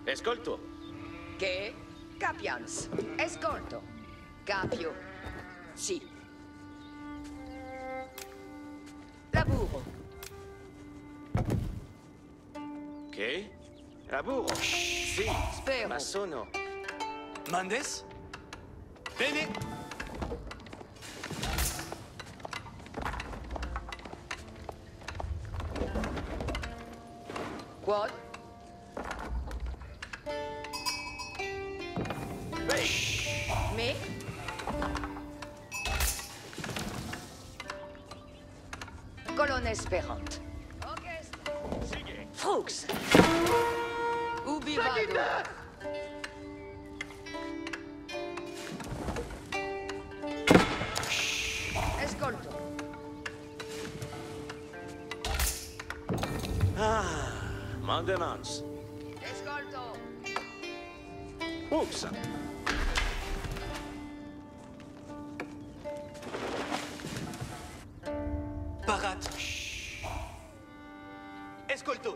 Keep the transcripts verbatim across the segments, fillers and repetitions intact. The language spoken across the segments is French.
Ascolto. Che? Capians. Ascolto. Capio. Sì. Lavoro. Che? Lavoro. Sì. Spero. Ma sono... Mandes? Bene. Quod? Me? Colonne Sperant. Fuchs. Ubi vado? Ascolto. Ah, Mandemans. Ascolto. Ups. Parat. Ascolto.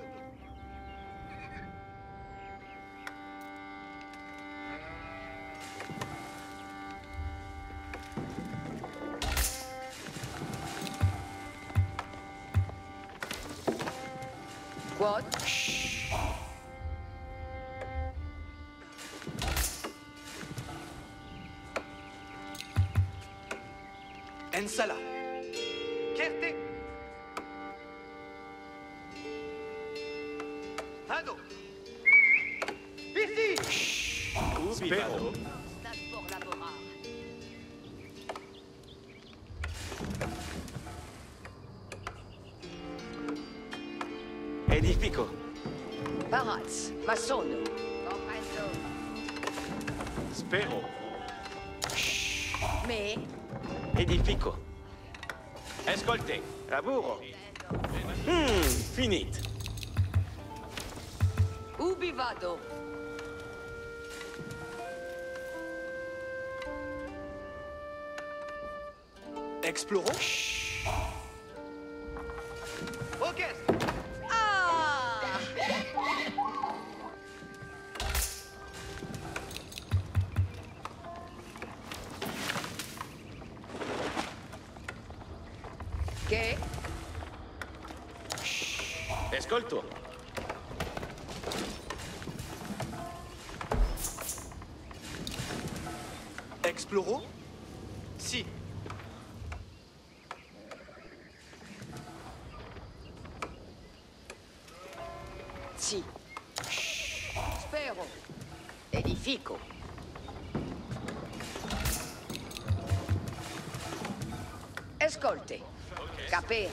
Quod? Ensala. Chierte. Ado. Ici. Ubi vado? Stat por laborar. Edifico. Parats. Masono. Comprendo. Spero. Me? Edifico. Ascolte. Lavoro. Hmm, finit. Ubi vado? Explorons. Ok. Ah! Che? Ascolto. Explorons. Si. Sì. Spero. Edifico. Ascolte. Capere.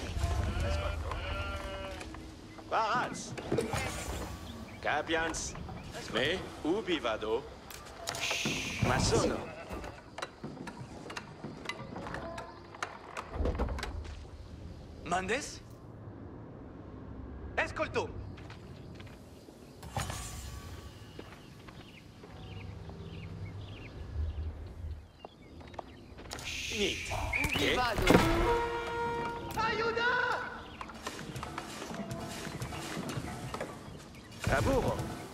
Parats. Capians. Me? Ubi vado? Ma sono... Mandes? Ascolto. Finit. Ubi Che? vado? Aiuta! Lavoro.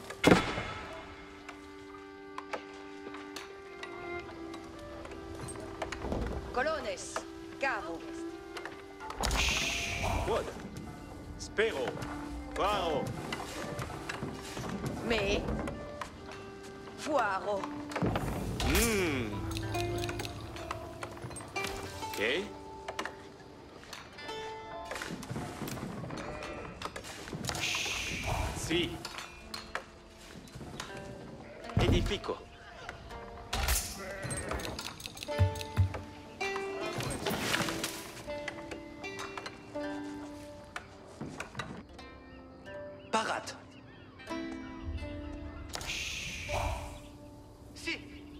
Colones. Cavo. Quod? Spero. Quaro. Me? Fuaro. Mmm. Che? Sì. Edifico. Parat. Si.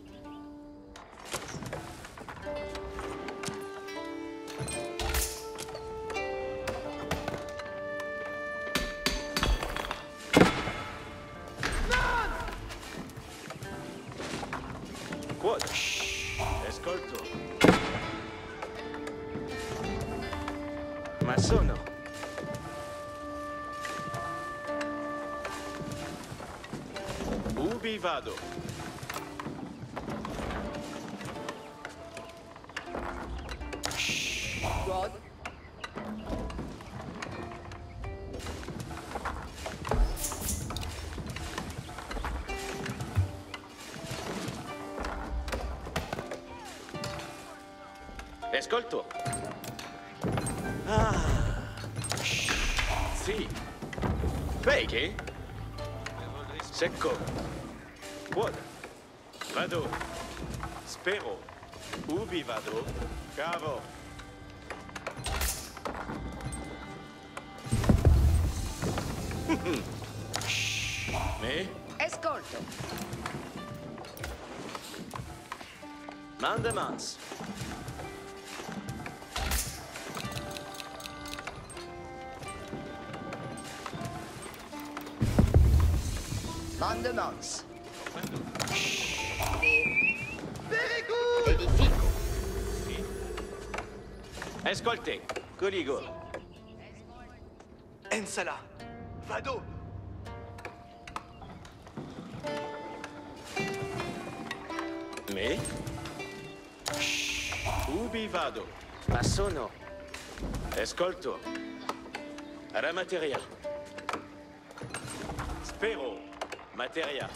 Quod? Ascolto. Ma sono... Ubi vado. Quad. Ascolto. Ah. Sì. Vedi? Secco. Quad. Vado. Spero. Ubi vado. Cavo. Me? Ascolto. Mandemans. Mandemans. Very good. Edifico. Ascolte. Coligo. Ensala. Vado. Me? Ubi vado? Ma sono. Ascolto. Alla materia. Spero. Materia.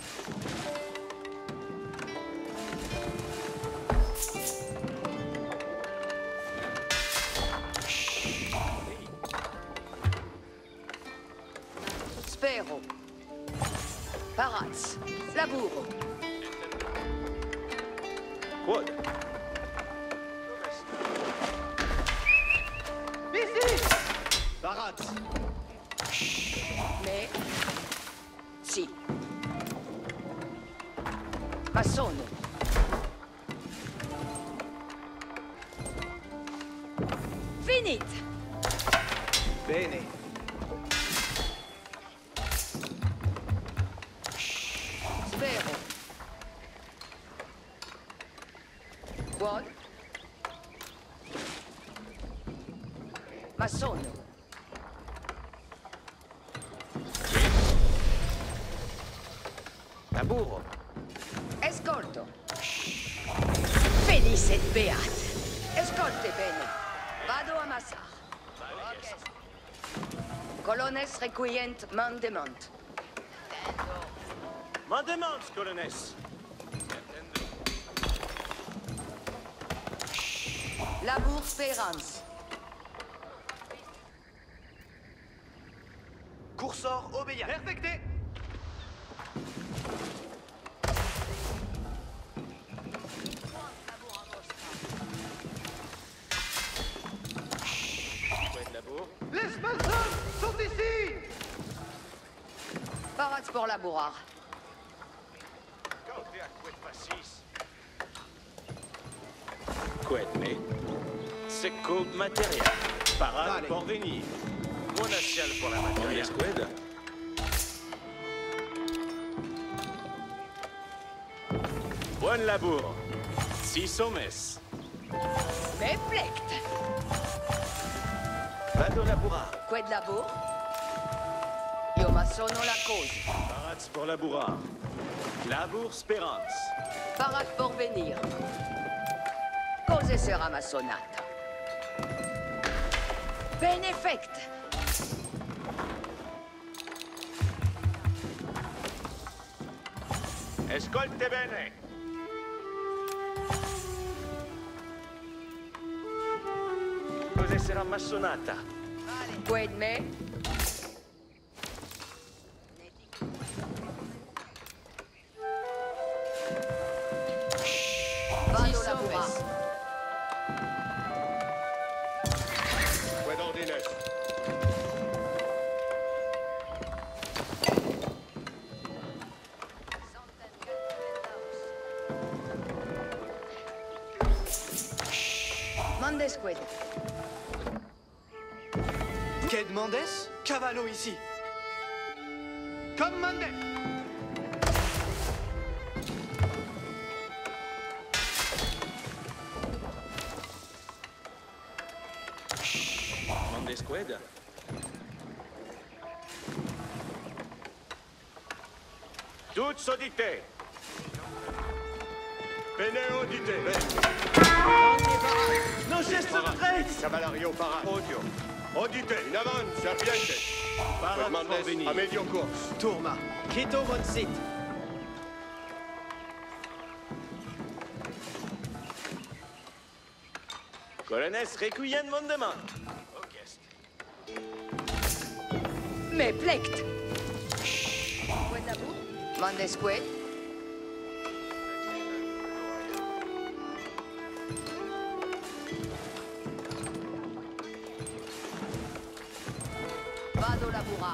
Spero. Paraz. Laburo. Quad. Ici. Barat. Me. Sì. Ma sono. Finit. Bene. Spero. Quad. Ma sono. Laburo. Ascolto. Felice et beat. Ascolte bene. Vado a Massar. Colones requient mandement. Mandemans, colones. Labour Spérance. Cursor obéia. Perfecté. Quad labor. Les Spartans sont ici. Parats pour labourar. Quad me? Secco materia. Parade Vale. pour venir. Monacial pour la materia. Squad. Buon labor. Si sommes. Me plect. Vado laborar. Qued labour? Io ma sono la cause. Parats pour labourar. Labour spérance. Parat pour venir. Cose sera ma sonata. Benefect. Ascolte bene. Cosa sarà massonata? Qued me? Vado labourar. Quad ordines. Mandes qued. Qued Mendes? Cavallo ici. Comme Mendes. Mandes quad. Toutes auditées. Bene audite. Non geste de Cavalario para. Odio. Audite. In avanti, serpiente. Parat Mandes a porvenir. medio course. Tourma. Quito von sit. Colonnes requiem mondement. Me plect. Mandesque. Vado laborar.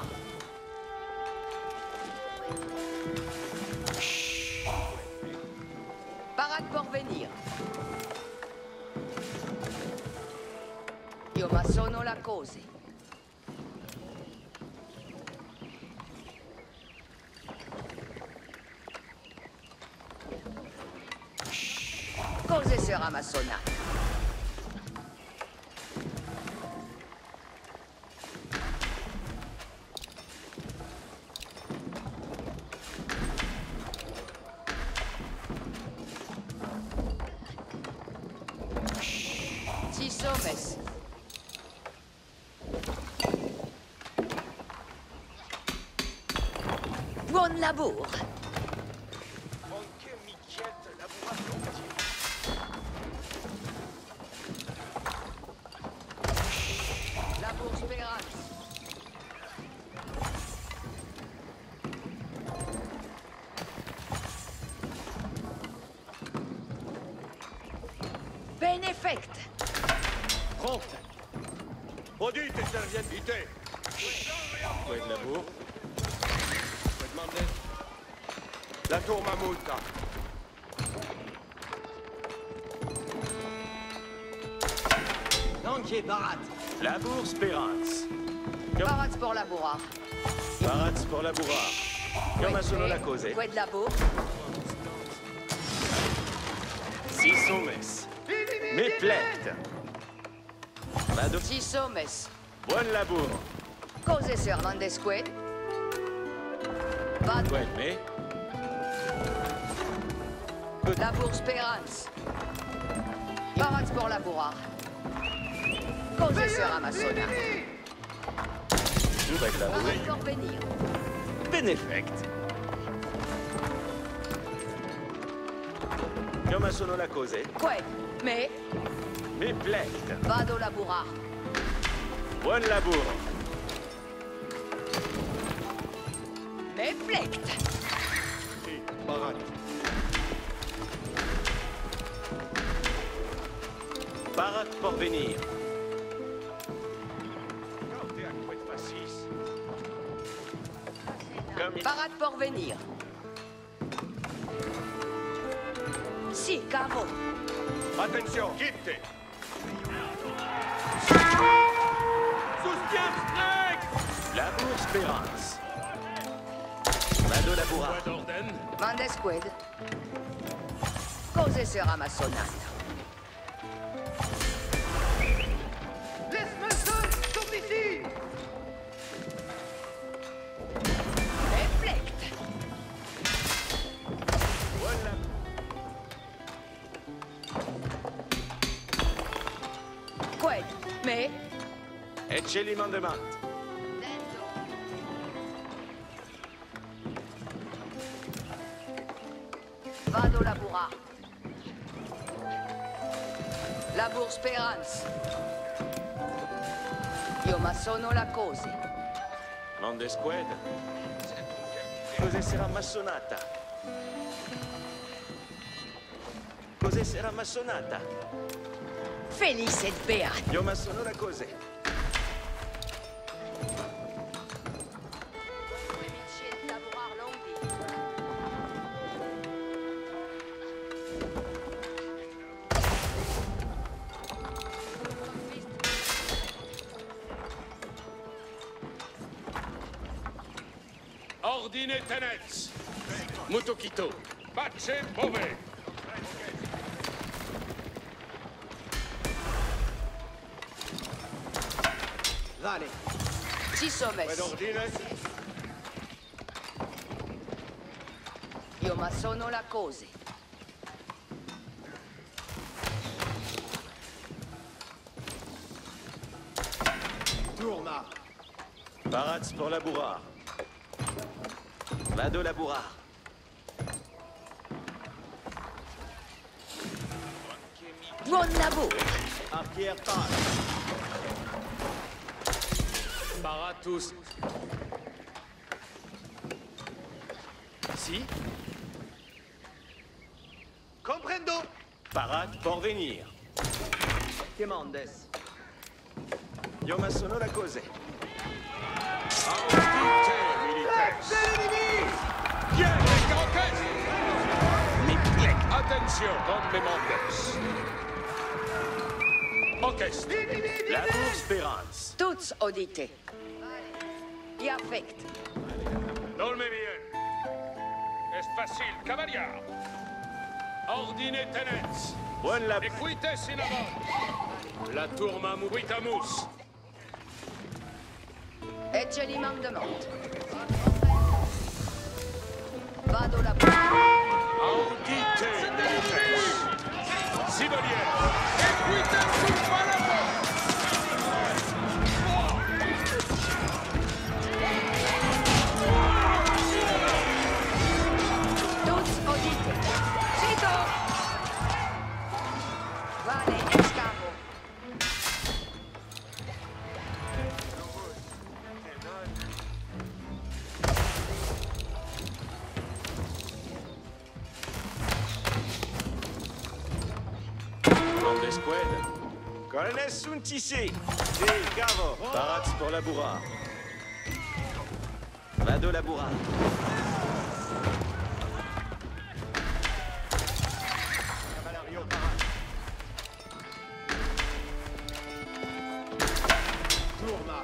Parat porvenir. Io ma sono la cose. Cose sera ma sonata. Ci sommes. Buon lavoro. Labour Speranza. Benefect. Pronte. Audite, serviette. Vite. Quoi de labour? Faites Mandes. La tour Mamulta. Langue Barat. Labour Spérance. Parat pour labourar. Parat pour labourar. Come sono la cose? Quoi de labour? Si sommes. Me plect. Vado. Ci sommes. Buon labour. Cose sera Mandesque. Vado. Quoi me? Labour Speranza. Parat pour labourar. Cose sera ma sonata. Quoi de labour? Parat porvenir. Benefect. Come sono la cose? Quoi? Me Me plect. vado labourar. Buon labour. Me plect. Si, Barat. Parat porvenir. Comme Parat porvenir. Si, cavo. Attention, quitte. Soutien strict. Labour Spérance. Vado labourar. Mandesque. Cose sera ma sonata. Les Masons sont ici. Me plect. Buon labour. Quoi? Me Ecce mandement. vado labourar. Labour Speranza. Io ma sono la cose. Mondesqued. Cos'è sarà massonata? Cos'è sarà massonata? Felice et beata. Io ma sono la cose. Labourar longi. Ordine tenets. Mutokito. Pace bove. Vale. Ci sommes. Faites ordine. Io ma sono la cose. Tourma. Parats pour Labourard. Vado Labourard. Buon lavoro! Arquière Parat. Paratus. Si. Comprendo. Parat pour venir. Che mandes? Io ma sono la cose. Audite, milites. Bien, les carottes. Mi plec. Attention, comme mes membres. Orchestre. Labour Spérance. Tuts odite. I affect. Dolme bien. Es facile, cavalier. Ordine tenets. Buon Labour. Equites in avant. La tourma muritamus. Ecce li mandement. Vado la Audite, milites. Civolier. Equites sul palazzo. Tuts odite. Sito! Vale, escavo. Nom d'escouade. Colonel Suntissé. Si, cavo. Parats pour Labourard. Vado Labourard. Cavalario Parat. Tourma.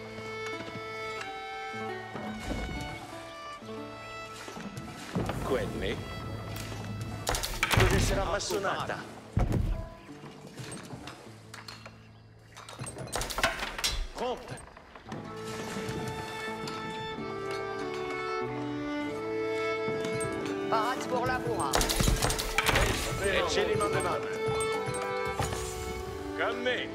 Quenne. Dove sarà massonata? Prompte. Parats pour Labourard. Ecce li mandement. Calme.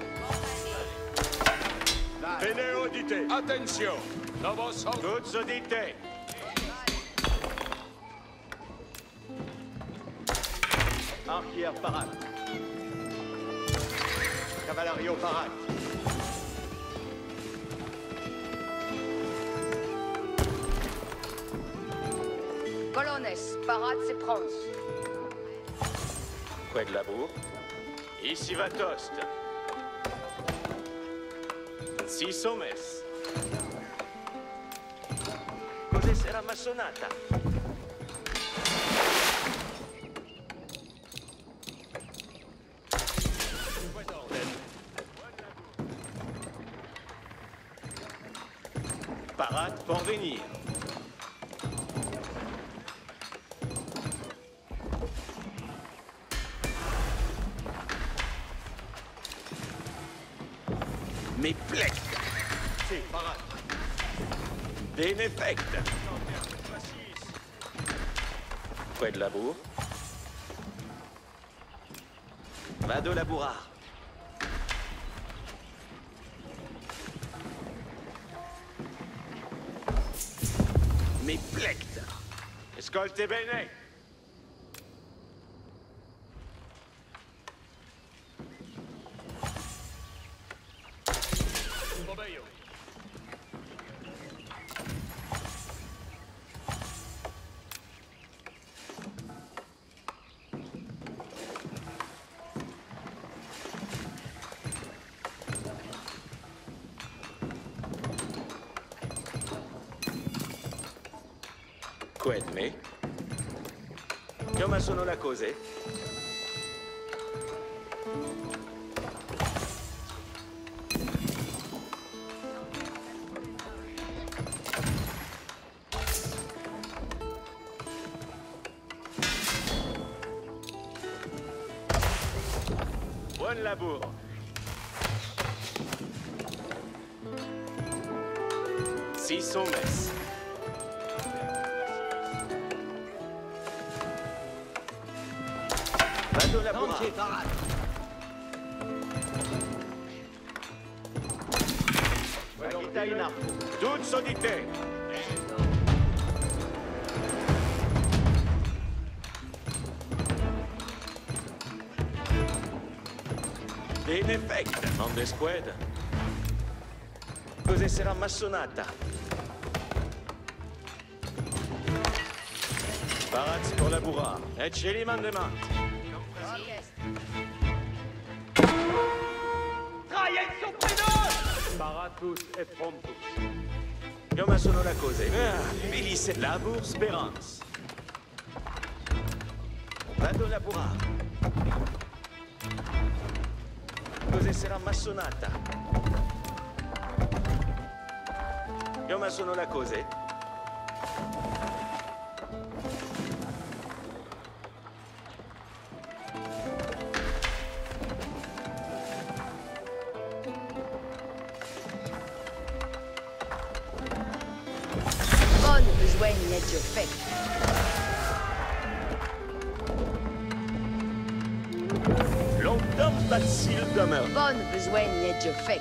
Bene audite. Attention. Novos aut- Tuts odite. Arquière Parat. Cavalario Parat. Colonnes, Parats et Prance. Qued Labour. Ici va tost. Si sommes. Cos'è sarà massonata? Parat pour venir. Mi plec. Si, Parat. Bene effect. Qued Labour. Vado Labourard. Mi plect. Ascolte bene. Obeio. Qued me. Come sono la cose? Buon lavoro. Si sommes. Vado labura. Lancier parade. Vaghita in arco. Toute solitaire. In effect, non de squad. Cos'è sarà massonata? Parats pour labura. Et chez les mandements. Paratus et promptus. Come sono la cose? Ah, Felice labor speranza. Vado labura. Cos'è sarà massonata? Come sono la cose? Bonne besoin d'être fait. Longtemps facile demeure. Bonne besoin d'être fait.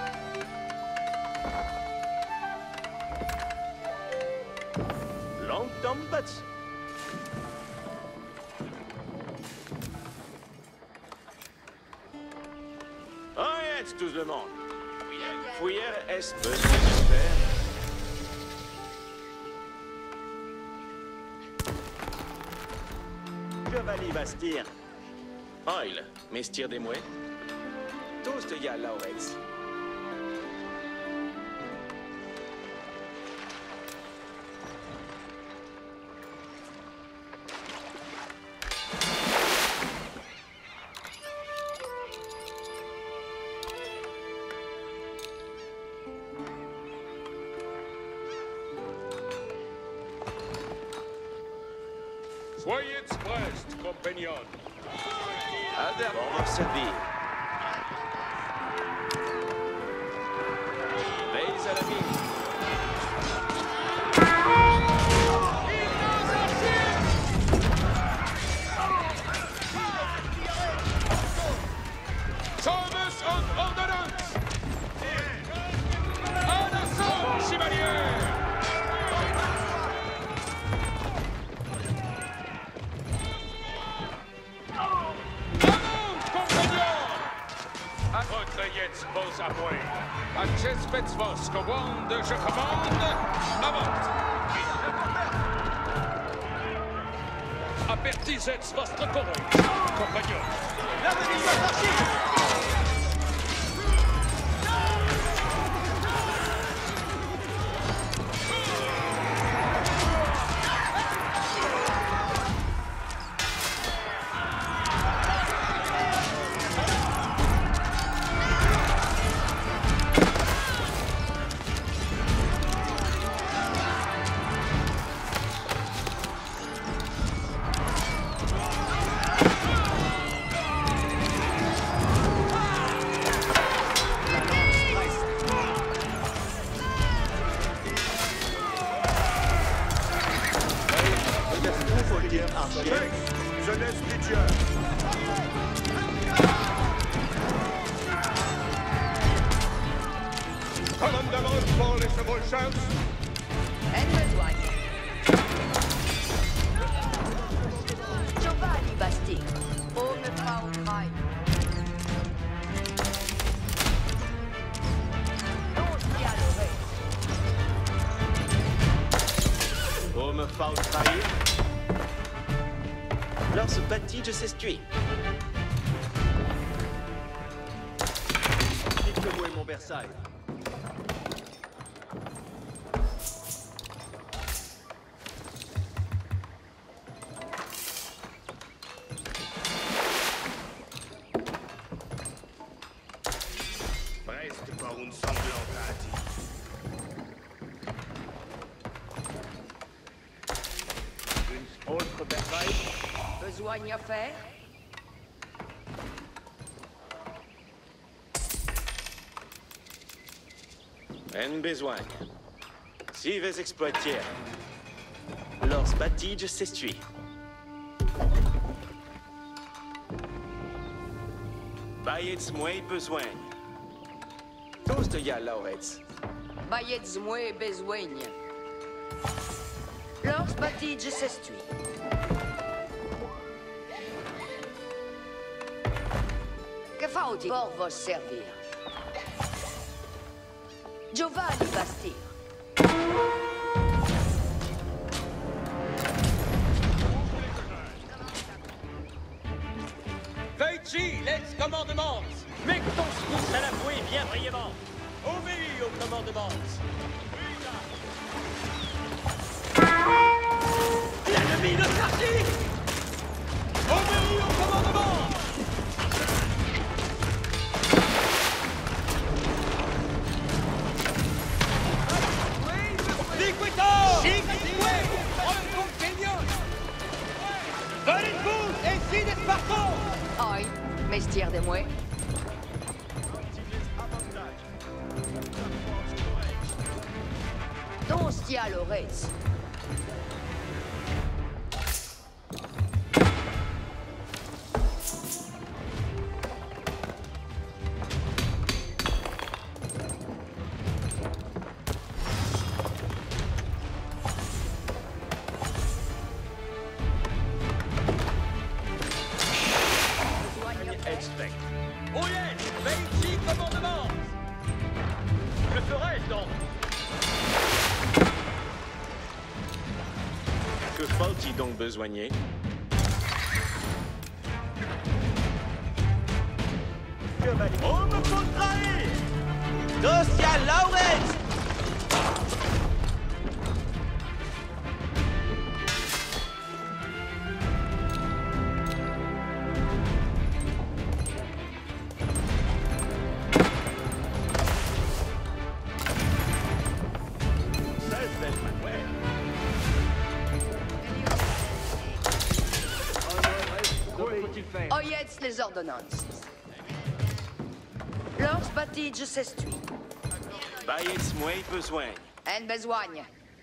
Longtemps battu. Oh, yes, tout le monde. Fouillère est peu de faire. Chevalier Bastir. Oil, mestir des mouets. Tous de ya, Laurez. Soyez prest, compagnon. Alder, on va servir. Veille à la mine. Sauves und Ordonnance! En assaut, chevalier! Votre jetzt vos appuis. Acest faites vos commandes, je commande, avant. Apertisez votre courage, compagnon. Jeunesse Lydia. Colonne d'avance pour les chevaucheurs. En besoin. Giovanni Basti. Oh, me Frau Krei. Pour me faire trahir. Alors ce bâti de s'estuer. Dites-moi mon Versailles. Reste pour une sanglantade. Une autre Versailles. Besoin à faire. En besoin. Si vous exploitiez. Lors bâti de s'estuer. Baietz moi besoin. Toast ya Lauretz. Baietz mue besoigne. Lors battige sestui. Que fauti por vos servir? Giovanni Bastir. Feuchi, laisse commandement. Mets ton pouce à la bouée bien brillamment. Obéis au commandement. L'ennemi de Sardi! Obéis au commandement! Liquitor! Chicoué! En compagnon! Venez-vous! Et si des Spartans! Oi, mestier de mue. Don stia Lorez. Expect. Oh yes! Feuchi, commandement! Le ferai-je donc? Que faut-il donc besoigner? On me faut trahir! Dosia Lauretz! Oyetz les ordonnances. Lors battige sestui. Baietz moi besoin. En besoigne.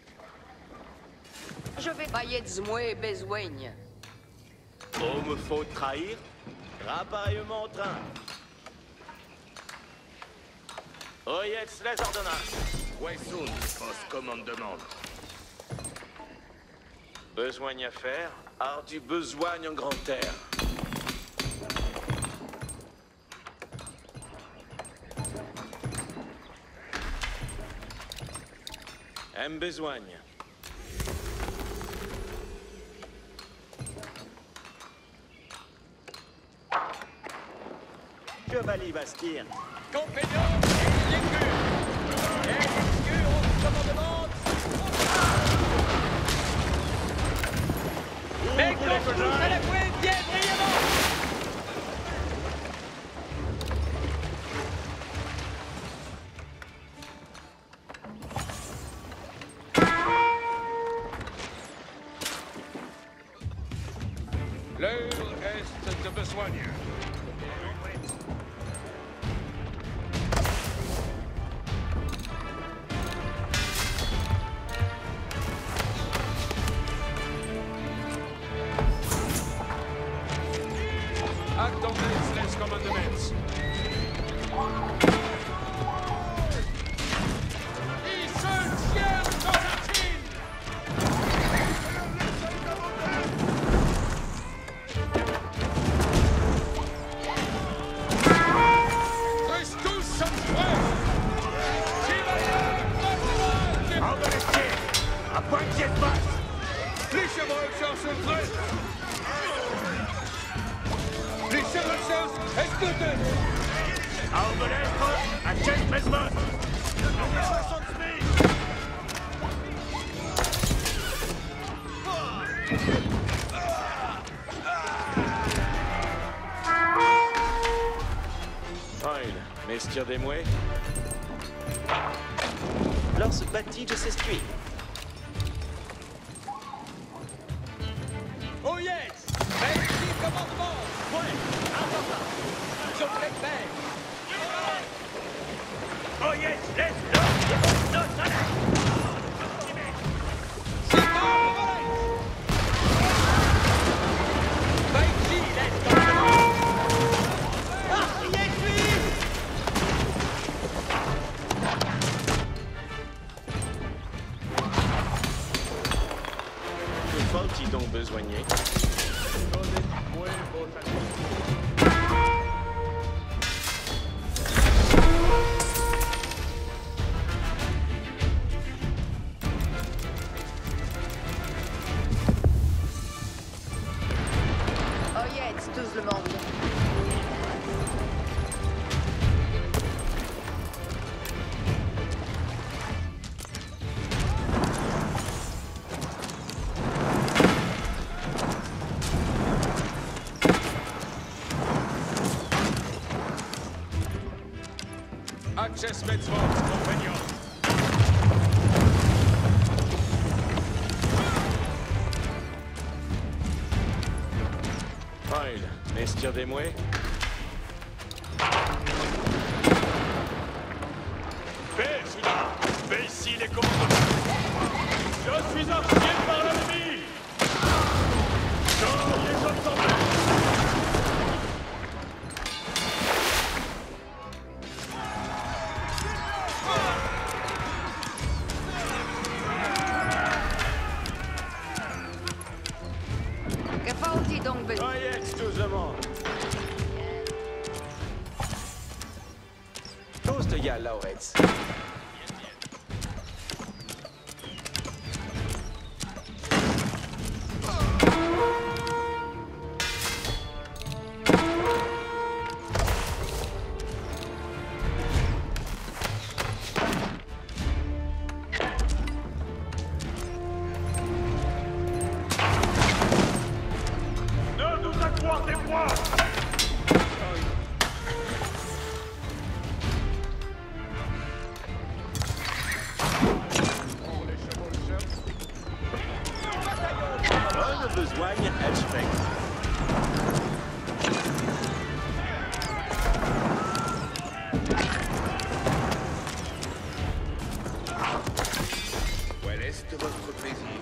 Je vais Baietz mue besoigne. Oh, me faut trahir? Rappareillement en train. Oyetz les ordonnances. Weissoun, poste commandement. Besoin à faire, art du besoin en grande terre. M besoigne. Chevalier Bastir. Compagnon, exécute! Exécute au commandement! Mec, ton pouce à la couette, bien brillamment! L'heure est de besogne. Actons les commandements. Il se tient dans la team. Reste tous en frais. En balestier! À point de pied de basse! Les chevaux sont prêts. Les chevaux exécutés. Arbalète! À quel mesmos! soixante mille! Oil, mestier des mouets. Lors ce bâti de s'escuit. Oh yes! Merci, commandement! Ouais! Important! Je fais faire! Oh yes! Laisse-le! Notre soleil! C'est bon, relais! Vaïchi, laisse commandement! Artillé! qui donc besoigné? Oyez, tous le monde. Acces met vos compagnons. Fine. Messieurs des mouets? Paix, soudain! Paix ici les commandements! Je suis arcié par l'ennemi! Dans les hommes en paix! Que faut-il donc besoin? Oyez, tous le monde! Tous de gars, Lauretz. Ne nous accordez point! On a besoin d'Edgefix. Quel est votre plaisir?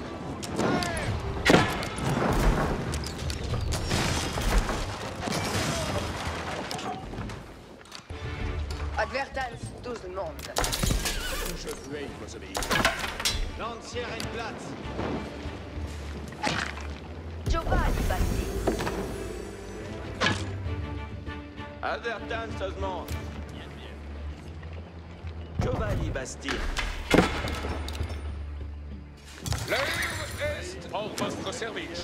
Advertance, tous le monde. Je veille vos obéissances. Lancière et plate. Giovanni Basti. Advertance, tout le monde. Giovanni Basti. L'heure est en votre service.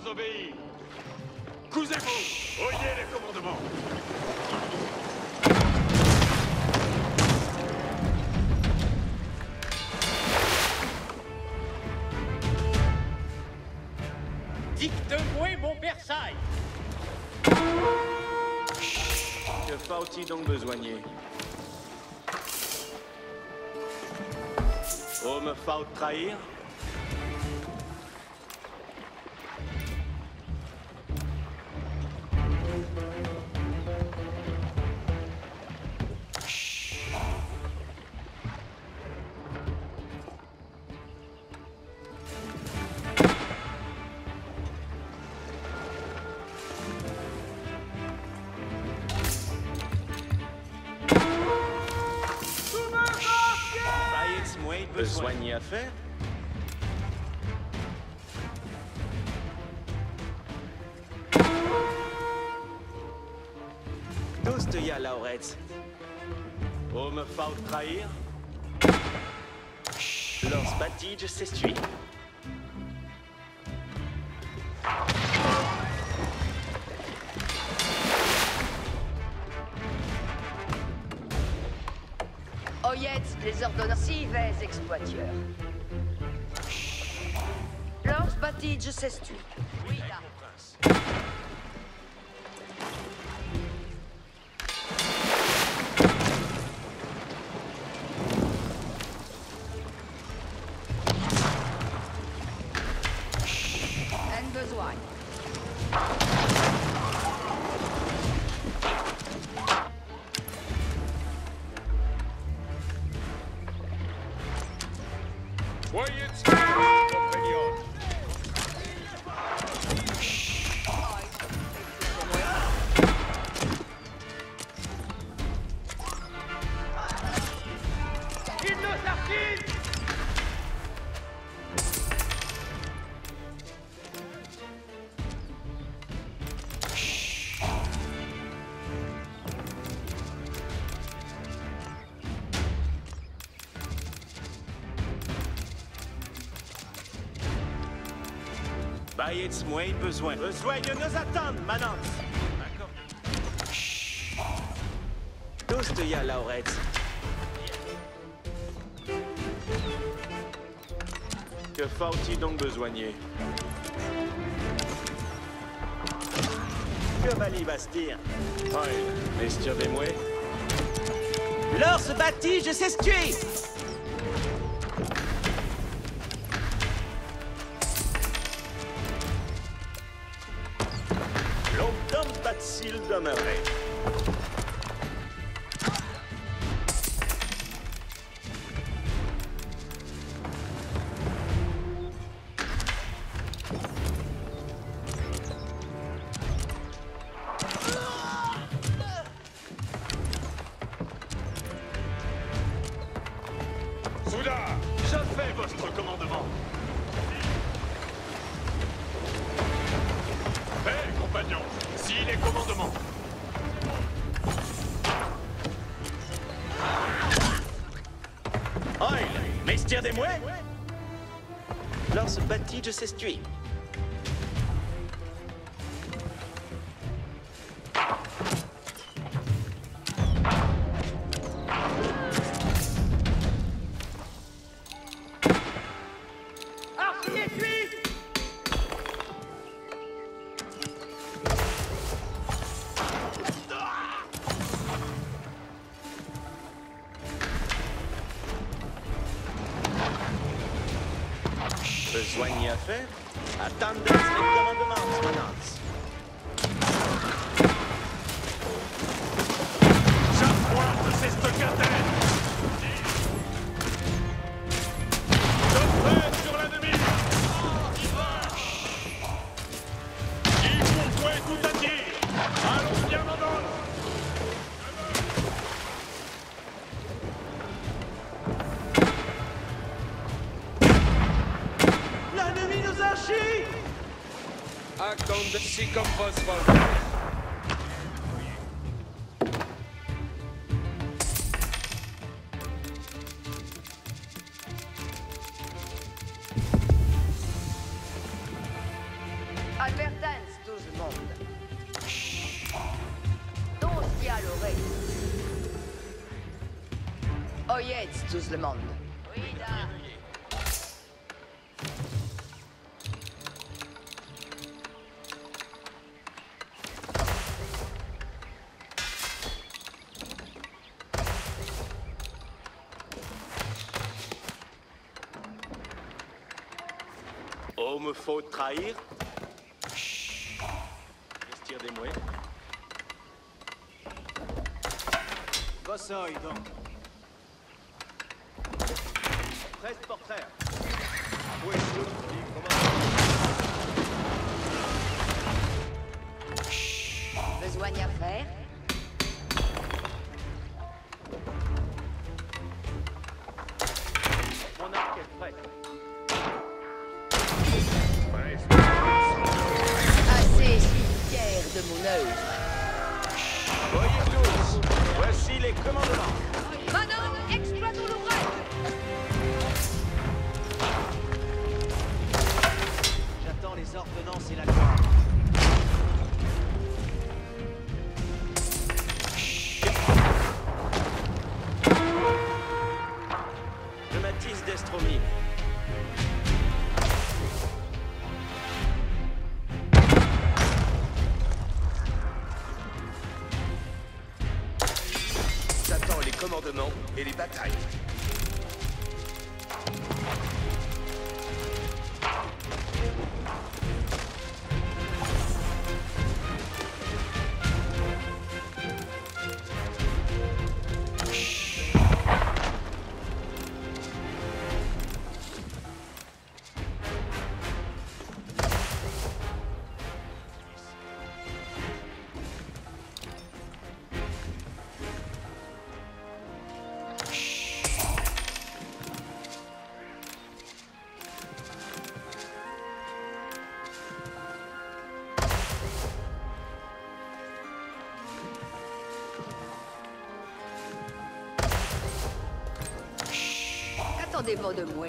pas obéir. Cousez-vous. Oyez les commandements. Dicte-moi mon Versailles. Que faut-il donc besoigner? Oh, me faut trahir? Besoigner à faire? Tous te y a, Lauretz. Oh, me faut trahir? Lors Batige s'essuie. Oyetz les ordonne si vais exploiteurs. Lors Batige s'estue. Oui, là. Un besoin. Voyez ce que compagnon. Il nous artise. Bayetz moins besoin. Besoin de nous attendre, Manance. D'accord. Tous te y a, Lauretz. Que faut-il donc besoigner? Que Mali Bastir? Ouais, Mestir des Mouets. Lors Batige s'essuie! Longtemps Batsil demeurait. Soudain, je fais votre commandement. Hé, compagnons, si les commandements. Oil, Mestir des Mouets? Lors Batige s'essuie. Arcier cuit. Besoigner à faire? Attendez les commandements, Manance. J'appointe ces stockataires. Je prête sur l'ennemi. Qui pourquoi tout à dire. Allons bien en ordre. L'ennemi nous archit! Acond si comme vos volontés. Advertens tout le monde. Donc, qui a l'oreille. Oyez tout le monde. Oui, da. Oh, me faut trahir. Vestir des mouets. Bossoy, donc. Presse portrait. Où est-ce que tu commandes? Besoin d'y faire? Mon arc est prêt. Assez, je suis fier de mon œuvre. Voyez tous, voici les commandements. Madame, exploitons l'ouvrage. J'attends les ordonnances et la loi. Je m'attise d'Estromine. J'attends les commandements et les batailles. Attendez-vous de moi.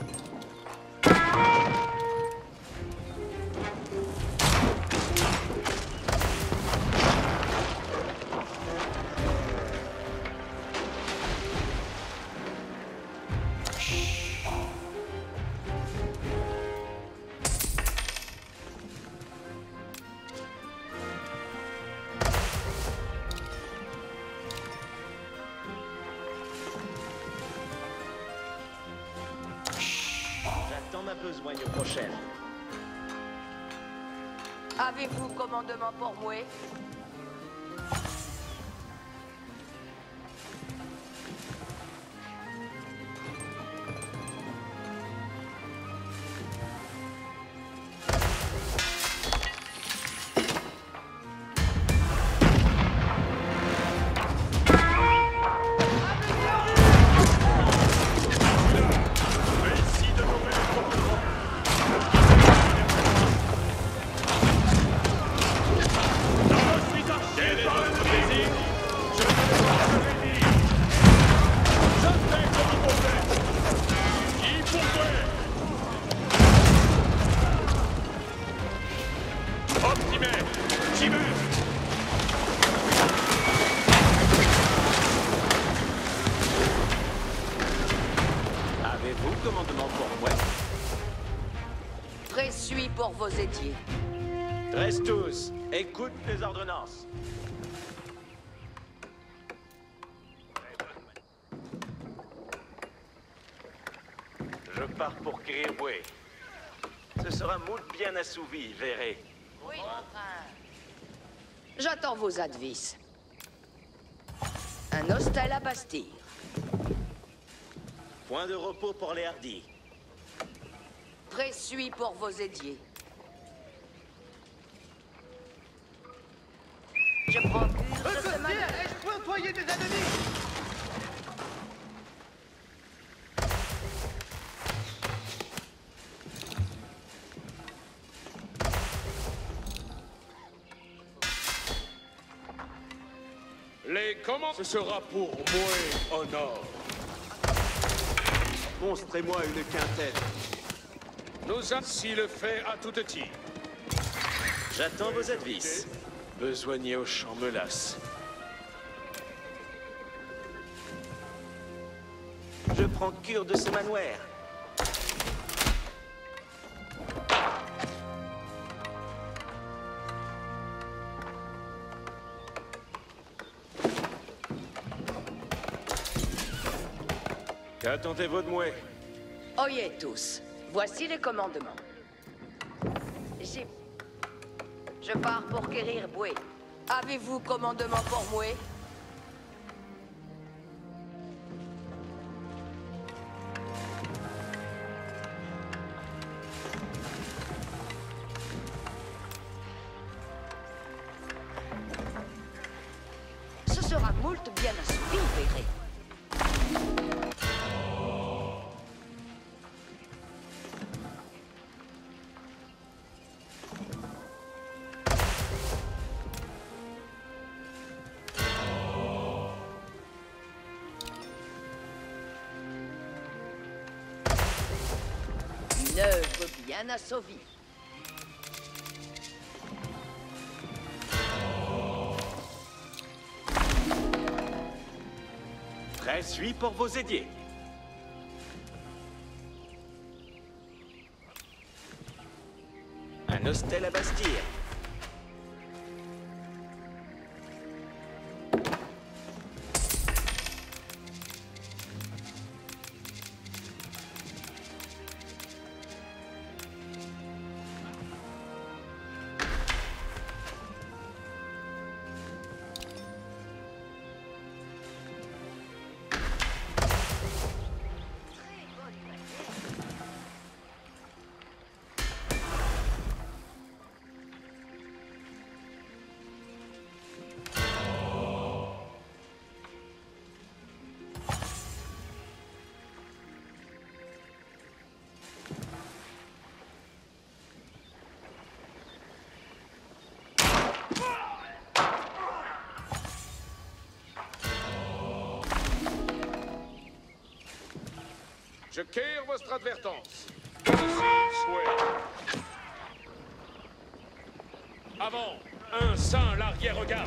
J'attends ma besogne prochaine. Avez-vous commandement pour moi? Avez-vous commandement pour moi? Présuis pour vos étiers. Reste tous, écoute les ordonnances. Je pars pour Kiriboué. Ce sera moult bien assouvi, verrez. Oui, mon frère. J'attends vos advices. Un hostel à Bastille. Point de repos pour les hardis. Présuis pour vos édiers. Je procure de ce malheur. Ai-je pu employer des ennemis? Les commandes, ce sera pour moi en or. Monstrez-moi une quintaine. Nous avons si le fait à toute tire. J'attends vos advices. Besoigné au champ melasse. Je prends cure de ce manoir. Qu'attendez-vous de moi? Oyez tous, voici les commandements. J'ai... Je pars pour guérir Boué. Avez-vous commandement pour moi? Ce sera moult bien assouvi, verrez. Une œuvre bien assouvie. Prêt suis pour vos édiers. Un hostel à bâtir. Je quitte votre advertance. Ici, souhait. Avant, un saint l'arrière-garde.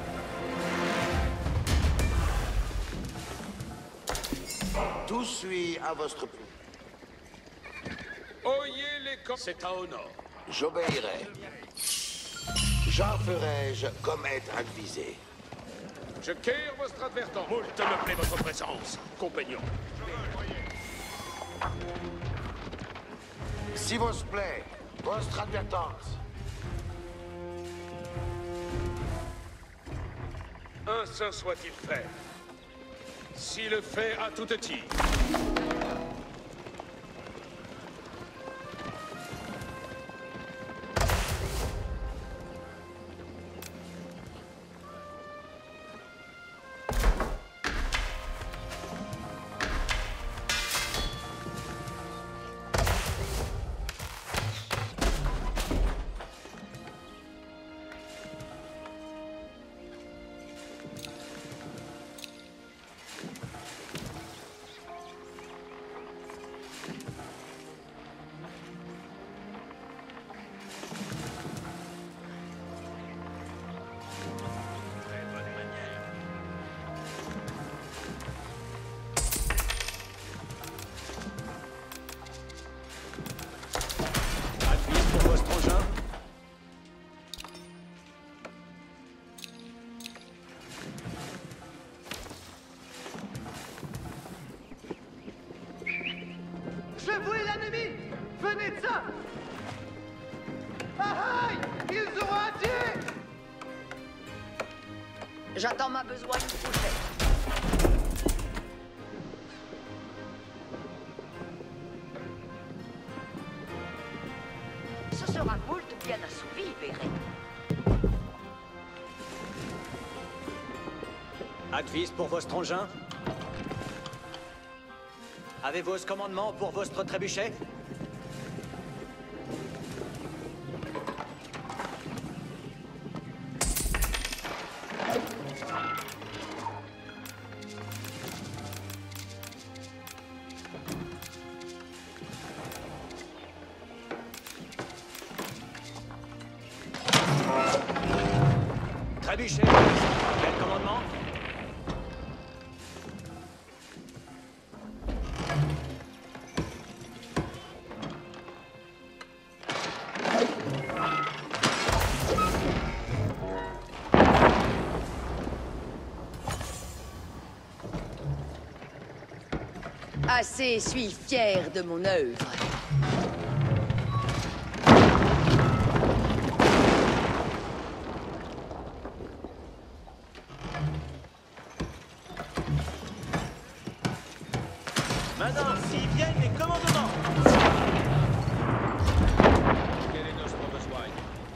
Tout suit à votre plus. Oyez les com... C'est un honneur. J'obéirai. J'en ferai-je comme être advisé. Je quitte votre advertance. Moult me plaît votre présence, compagnon. Si vous plaît, votre advertance. Un saint soit-il fait. Si le fait à tout tir. J'attends ma besogne couchée. Ce sera moult bien assouvi, verrez. Advis pour votre engin. Avez-vous ce commandement pour votre trébuchet? Trébuchet, quel commandement? Assez, suis fier de mon œuvre. Maintenant, s'ils viennent les commandements. Quel est notre besoin?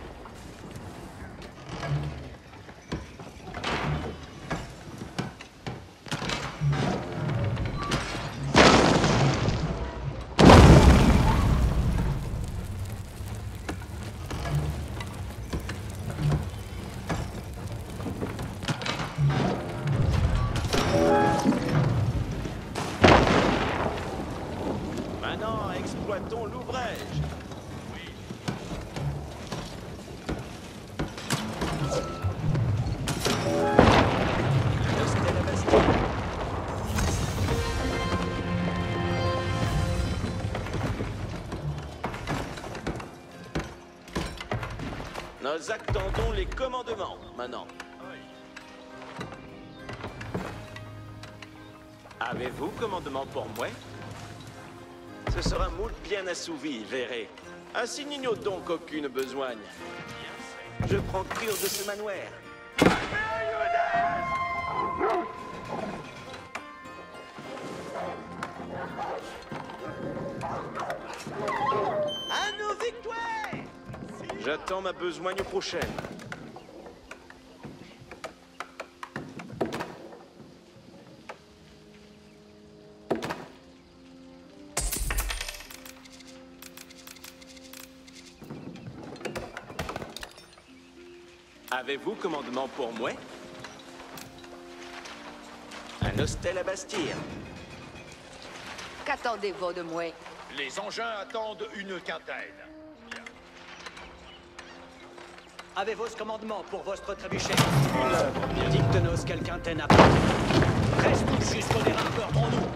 Maintenant, exploitons l'ouvrage. Le Stella Bastille. Nous attendons les commandements, maintenant. Avez-vous commandement pour moi? Ce sera moult bien assouvi, verrez. Assignez-nous donc aucune besogne. Je prends cure de ce manoir. À nos victoires! J'attends ma besogne prochaine. Avez-vous commandement pour moi? Un hostel à bâtir. Qu'attendez-vous de moi? Les engins attendent une quintaine. Avez-vous ce commandement pour votre trébuchet? Une œuvre bien. Dicte-nous quel quintaine à part. Restons jusqu'au dérampeur pour nous.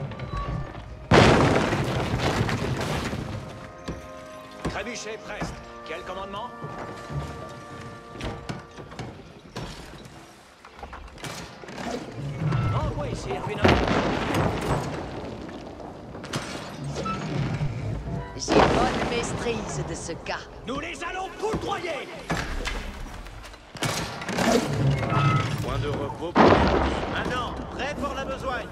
Trébuchet, Prest. Quel commandement? Envoyez, sire, une œuvre. J'ai bonne maîtrise de ce cas. Nous les allons foudroyer! Point de repos pour les... Maintenant, prêt pour la besogne.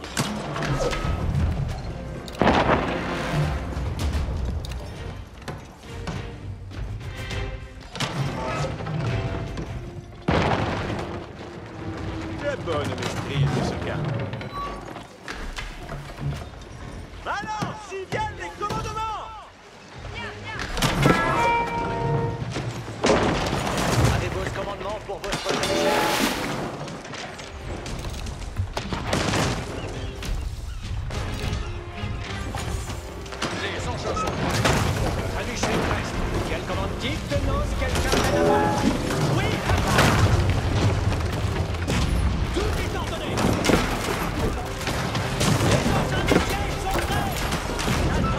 Très bonne maîtrise de ce cas. Alors, s'ils viennent les commandements! Avez-vous ce commandement pour votre trébuchet? Les engins sont Trébuchet, Prest. Quel commande? Dicte-nous quel quintaine à part. Oui, à part. Tout est ordonné. Les engins du siège sont prêts.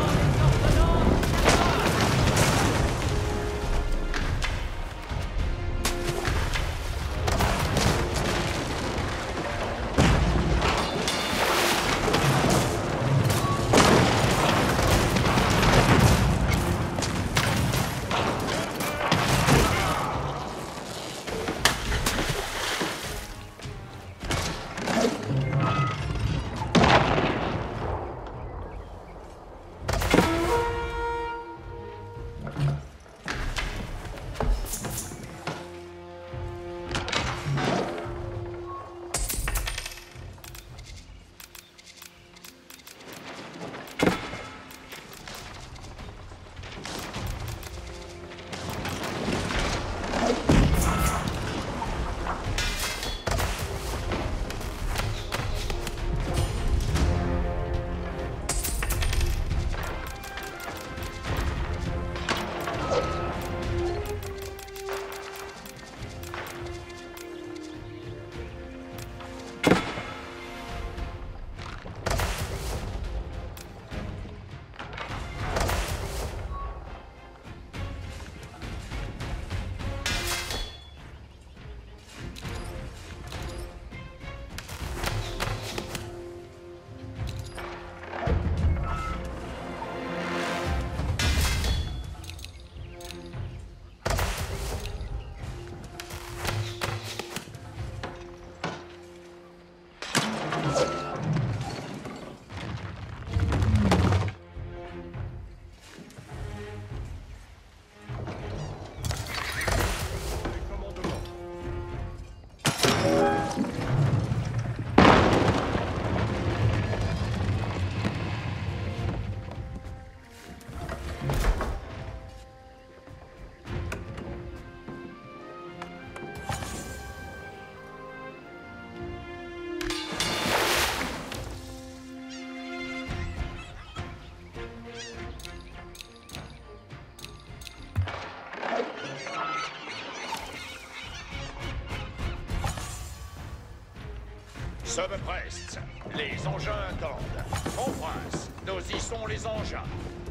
Sobreprest, les engins attendent. Mon prince, nous y sont les engins.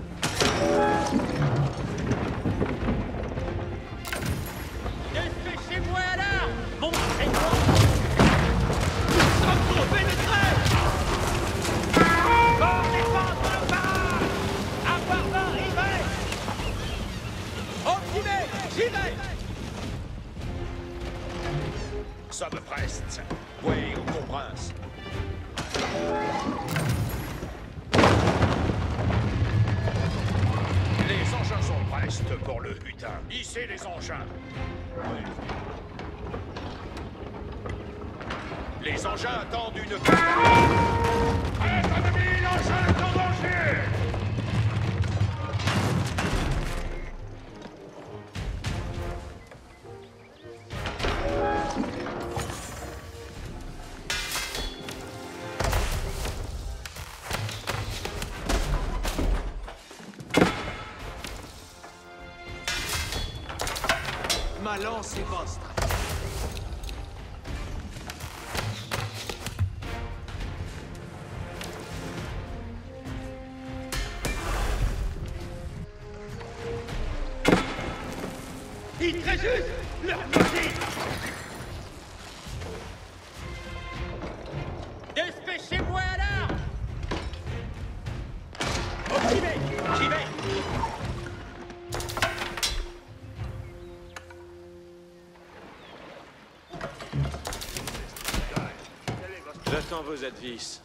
Dépêchez-moi à l'arme! Montrez-moi! Nous sommes pour pénétrer! Pour défendre nos parades! Appartement, y va! Optimé, j'y vais! Sobreprest, oui, mon prince. Les engins sont prestes pour le butin. Hissez les engins. Oui. Les engins attendent une... Prête, ennemi, l'engin est en danger! Ma lance est vostre. Il très juste! Leur musique! Dépêchez-moi à l'arme! Optimé, j'y vais! J'attends vos advices.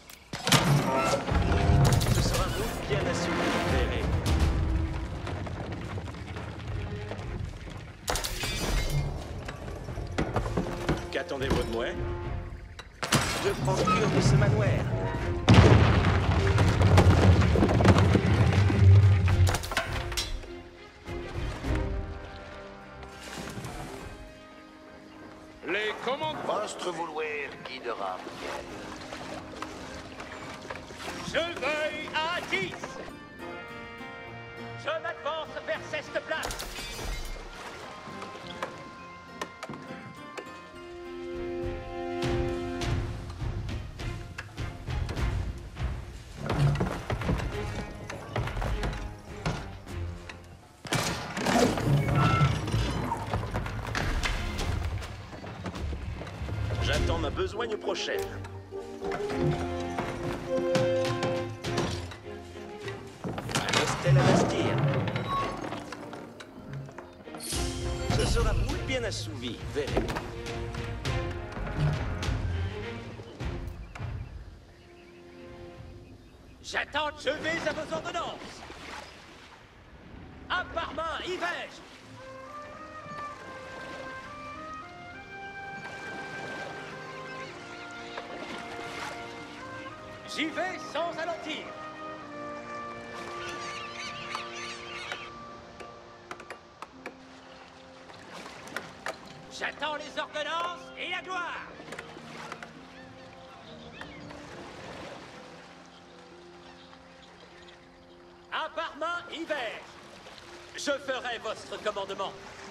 Ce sera vous bien assumé, verrez. Qu'attendez-vous de moi? Je prends cure de ce manoir. Les commandes... Votre vouloir guidera Miel. Je veille à dix! Je m'avance vers cette place! J'attends ma besogne prochaine. Un hostel à Bastir. Ce sera moule bien assouvi, verrez. J'attends, je vais à vos ordonnances! À part main, y vais-je! J'y vais sans alentir! J'attends les ordonnances et la gloire! À part main, y vais-je! Je ferai votre commandement!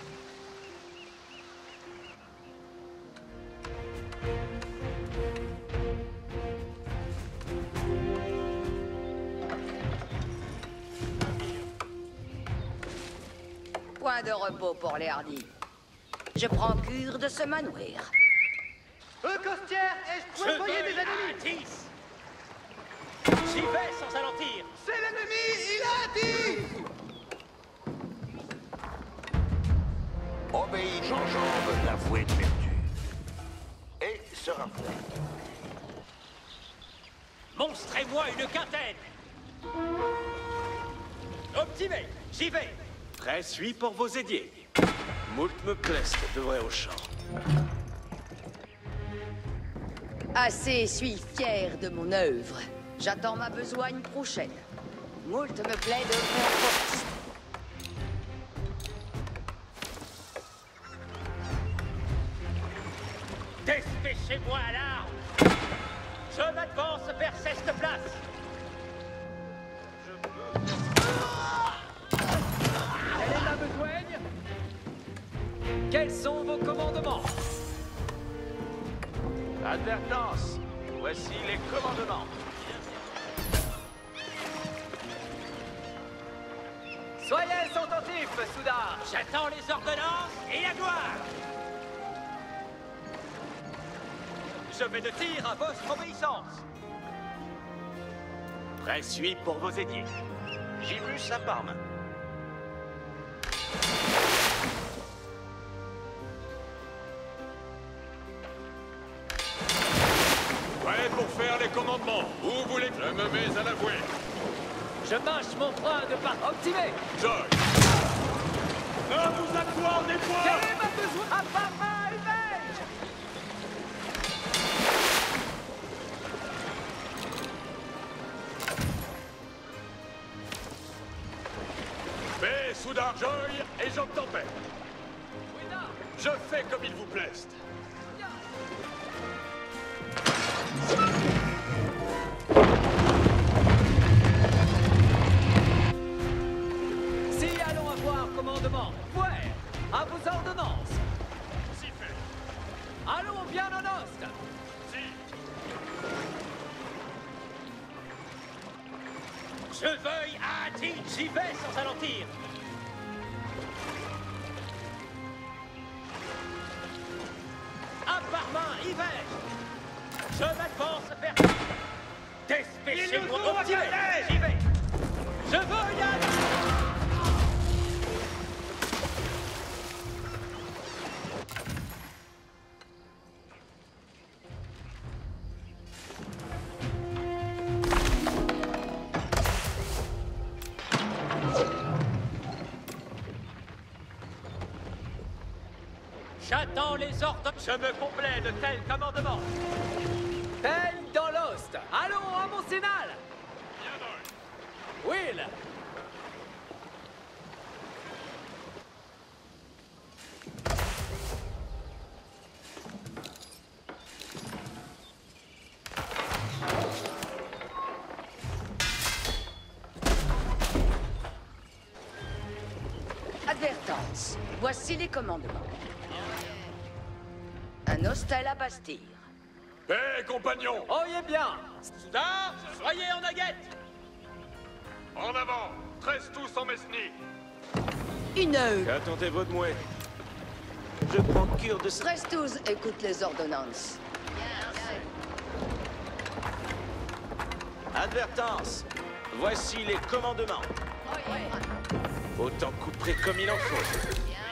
Point de repos pour les hardis. Je prends cure de ce manoir. Eux, Costière, est-ce Je que vous voyez des veille à ennemis? dix! J'y vais sans alentir! C'est l'ennemi, il a dit! Obéis, j'enjambe la vouée de vertu. Et se reflète. Monstrez-moi une quintaine! Optimé, j'y vais! Prêt suis pour vos aidiers. Moult me plaisent de vrai au champ. Assez suis fier de mon œuvre. J'attends ma besogne prochaine. Moult me plaît de faire force. Dépêchez-moi à l'arme! Je m'avance vers cette place! Quelle est la besogne? Quels sont vos commandements? Advertence! Voici les commandements. Soyez attentifs, Souda. J'attends les ordonnances et la gloire. Je vais de tir à votre obéissance. Prêt suis pour vos édiers. Gibus à Parme. Prêt pour faire les commandements. Où voulez Je me mets à l'avouer. Je mâche mon frein de part optimé. Joy. Ne vous accordez point. Quel est ma besoin à part ma élevage? Paix, Souda, Joy et j'obtempère. Je fais comme il vous plaise. Si allons avoir commandement, ouais, à vos ordonnances. Si fait. Allons bien en ost. Si. Je veuille à dit, j'y vais sans alentir. À part main, y vais-je. Je m'avance vers despêchez pour optimer. J'y vais. Je veux y aller. J'attends les ordres. Je me complais de tels commandements. Tel dans l'ost. Allons à mon sénal. Will. Advertance. Voici les commandements. Un hostel à Bastille. Paix, compagnons. Oyez bien. Souda, soyez en aguette. En avant. Tresse tous en Mesnie. Une heure. Qu'attendez-vous de moi? Je prends cure de... Reste tous, écoute les ordonnances. Advertance. Voici les commandements. Autant couper comme il en faut.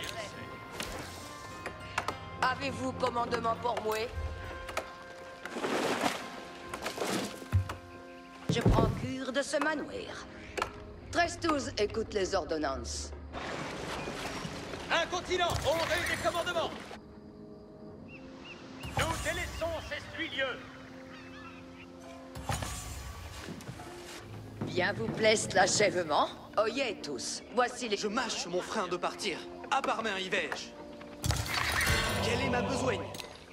Avez-vous commandement pour moi? Je prends cure de ce manoir. Trestus écoute les ordonnances. Un continent au rue des commandements. Nous délaissons ces huit lieux. Bien vous plaise l'achèvement? Oyez tous, voici les... Je mâche mon frein de partir. À part main y vais-je. Quelle est ma besogne?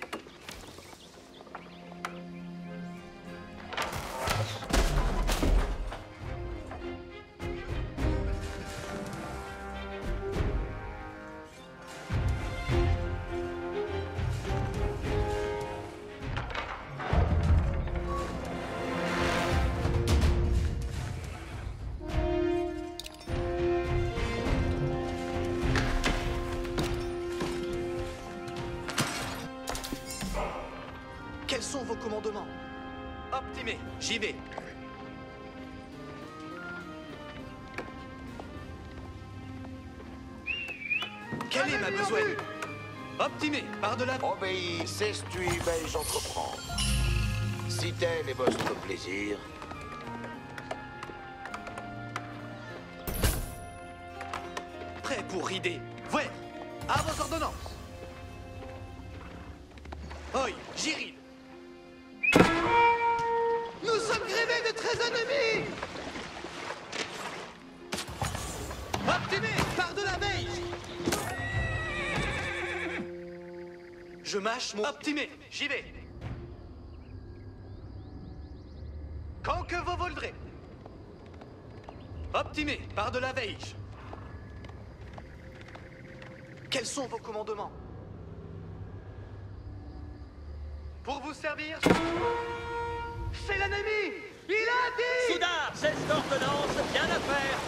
Quels sont vos commandements? Optimé, j'y vais. Quelle est ma besogne? Optimé, par-delà... Obéis, cesse-tu, vais-je entreprendre. Si tel est votre plaisir... Prêt pour rider. Ouais, à vos ordonnances. Oi, Jiril. Nous sommes grévés de treize ennemis. Optimé, par de la beige. Je mâche mon... Optimé, j'y vais. Quand que vous voldrez. Optimé, par de la beige. Quels sont vos commandements? Pour vous servir? C'est l'ennemi! Il a dit! Soudard, c'est l'ordonnance, bien à faire.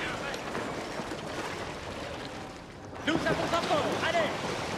Nous avons encore, allez!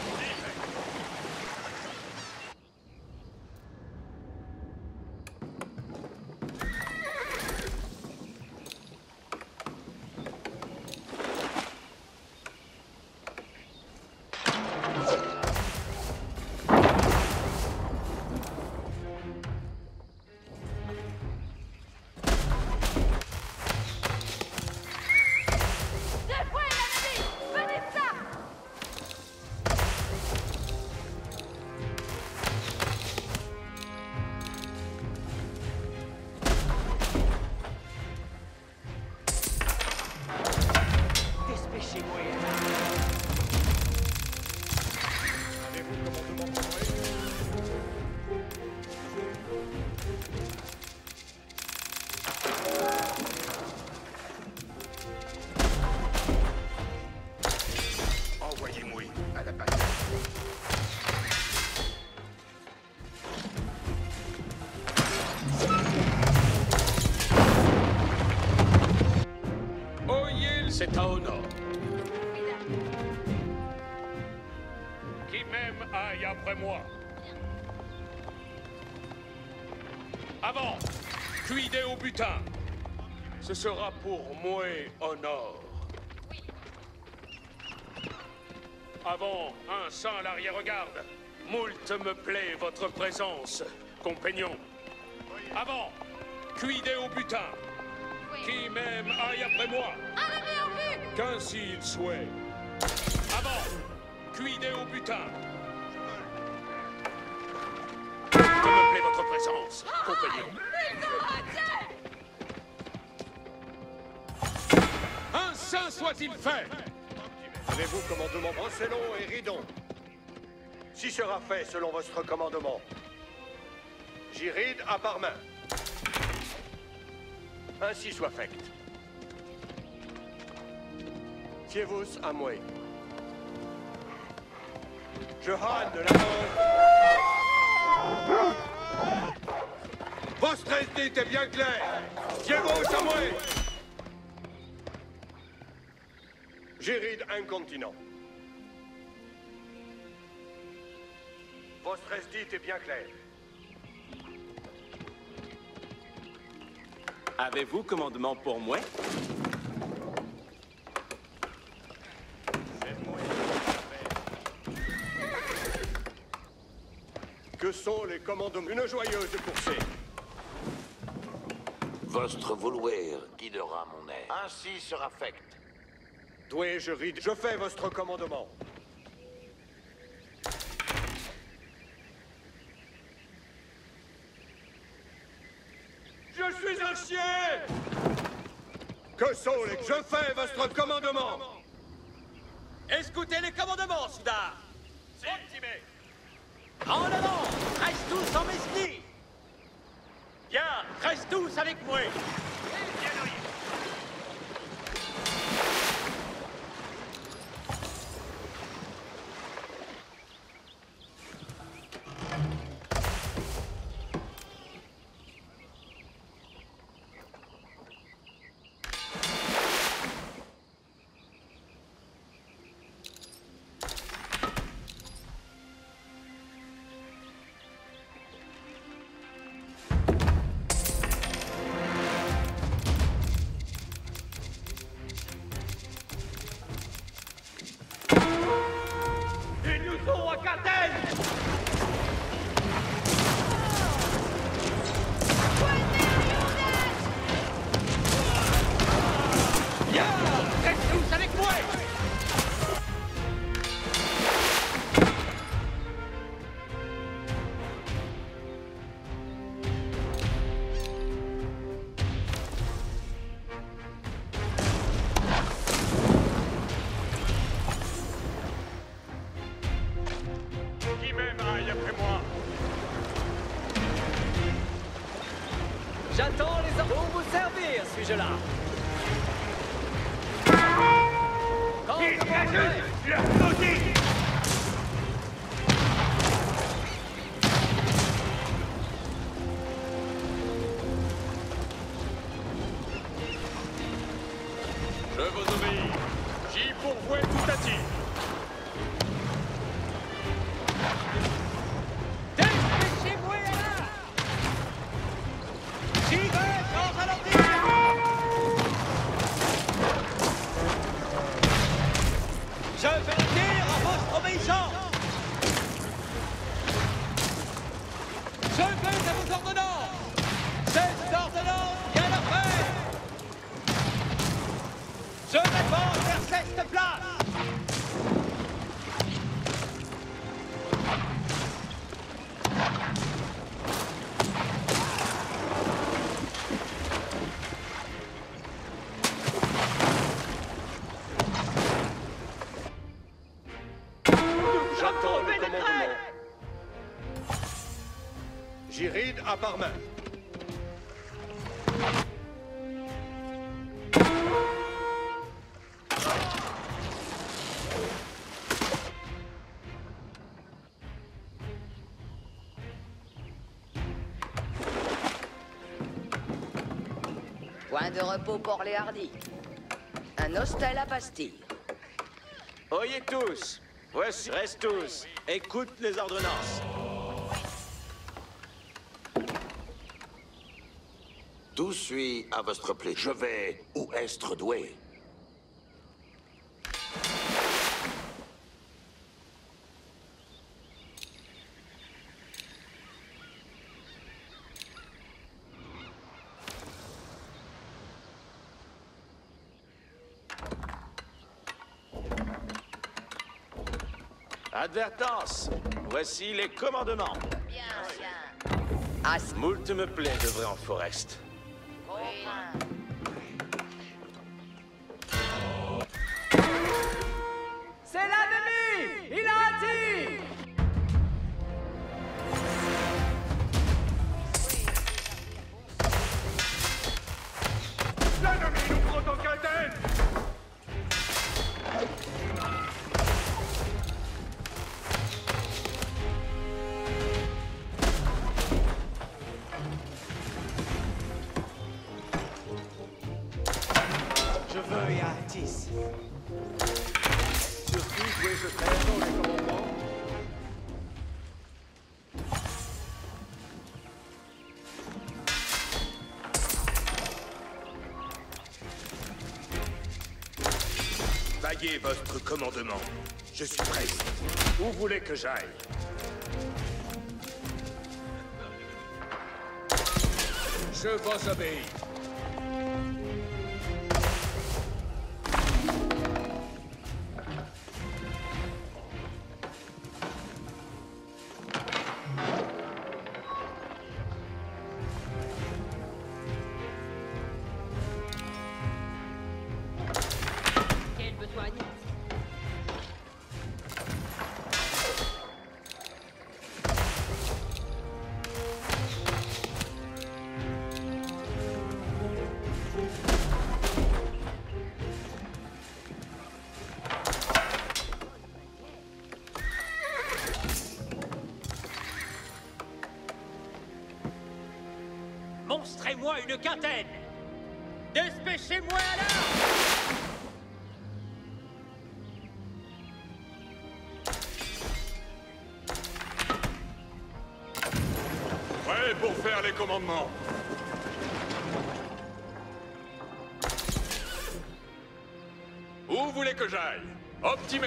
Envoyez-moi à la bataille. Oyez, C'est un honneur. qui même aille après moi. Avant, cuidez au butin. Ce sera pour moi honneur. Avant, un sans l'arrière-garde. Moult me plaît votre présence, compagnon. Avant, cuidez au butin. Qui même aille après moi. Qu'ainsi il souhaite. Avant, cuidez au butin. Que me plaît votre présence, compagnon. Un saint soit-il fait. Avez-vous commandement Brocellon et Ridon? Si sera fait selon votre commandement. J'iride à part main. Ainsi soit fait. Fiez-vous à moi. Je hâne de la mort. Votre idée était bien claire. Fiez-vous à moi. J'iride incontinent. Votre esdite est bien clair. Avez-vous commandement pour moi? Que sont les commandements? Une joyeuse coursée. Votre vouloir guidera mon air. Ainsi sera fait. Dois-je ride? Je fais votre commandement. Je suis un chien! Que sont les... Je fais votre commandement! Écoutez les commandements, Soudard. Optimé. En avant, reste tous en mesnie. Bien, reste tous avec moi. J'attends les ordres. Pour vous servir, suis-je là? Quand Il le maudit! vais à vos ordonnances. Ces ordonnances viennent après. Je m'avance vers cette place. J'attends le commandement. J'irid à Parmain. Point de repos pour les hardis. Un hostel à Bastille. Oyez tous. Voici. Reste tous. Écoute les ordonnances. Tout suit à votre plaisir. Je vais où est doué. Advertance. Voici les commandements. Bien, bien. As. Moult me plaît de vrai en Forest. C'est l'ennemi. Il a dit. L'ennemi nous prend en cadenne. Je veux Yatis. Sur qui dois-je faire dans le commandement? Vaillez votre commandement. Je suis prêt. Où voulez que j'aille? Je vous obéis. Quel besoin? Monstrez-moi une quintaine. Dépêchez-moi là. Prêt pour faire les commandements. Où voulez que j'aille? Optimé.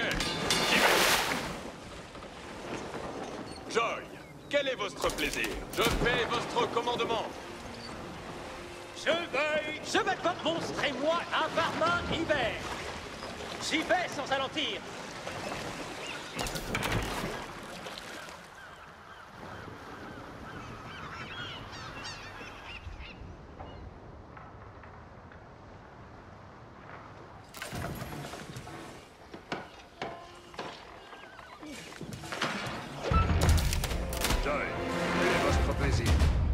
Joy, quel est votre plaisir? Je fais votre commandement. Je veuille. Je vais pas monstrez-moi un Parmain hiver. J'y vais sans alentir. Joy, quel est votre plaisir?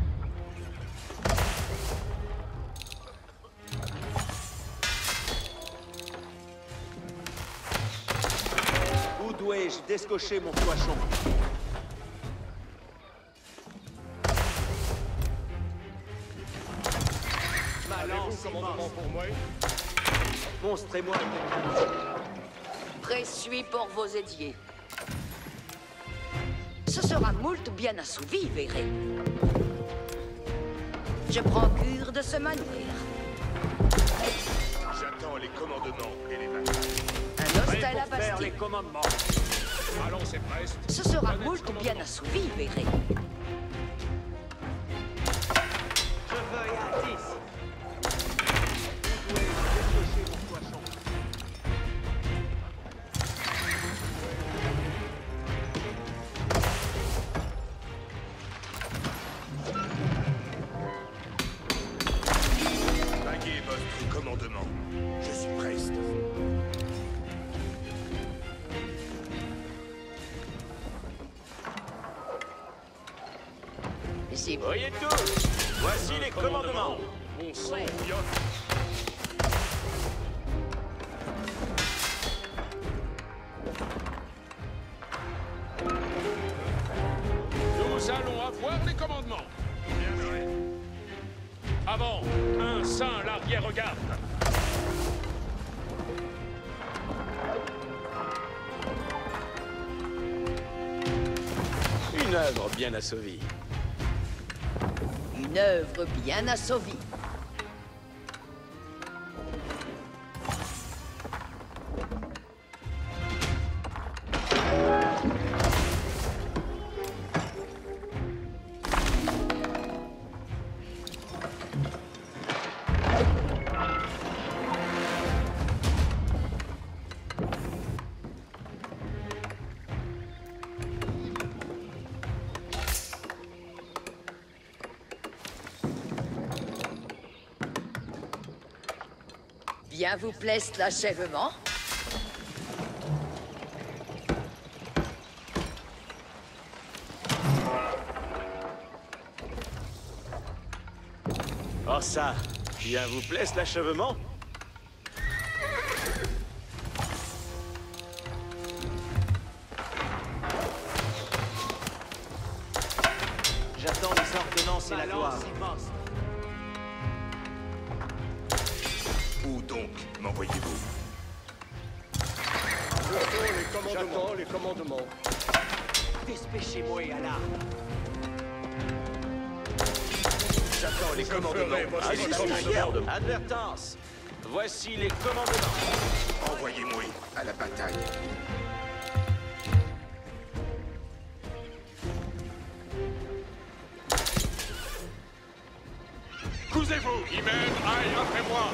Où dois-je descocher mon poisson? Avez-vous commandement pour moi? Monstrez-moi une Pressuis pour vos édiers. Ce sera moult bien assouvi, verrez. Je prends cure de ce manière. J'attends les commandements et les batailles. Un hostel à Faire Bastille. les commandements. Allons, c'est preste. Ce sera moult bien assouvi, verrez. possible. Voyez tous, voici les commandements. Mon sang Ouais. bouillonne. Nous allons avoir les commandements. Bien joué. Avant, un saint l'arrière-garde. Une œuvre bien assouvie. Une œuvre bien assouvie. Bien vous plaise l'achèvement? Oh ça, bien vous plaît l'achèvement? J'attends les ordonnances et la gloire. Où donc m'envoyez-vous? J'attends les commandements. Dépêchez-moi, Allah. J'attends les commandements. Ah, je suis fier de- Advertance, voici les commandements. Envoyez-moi à la bataille. Cousez-vous. Qui m'aime, aille après moi.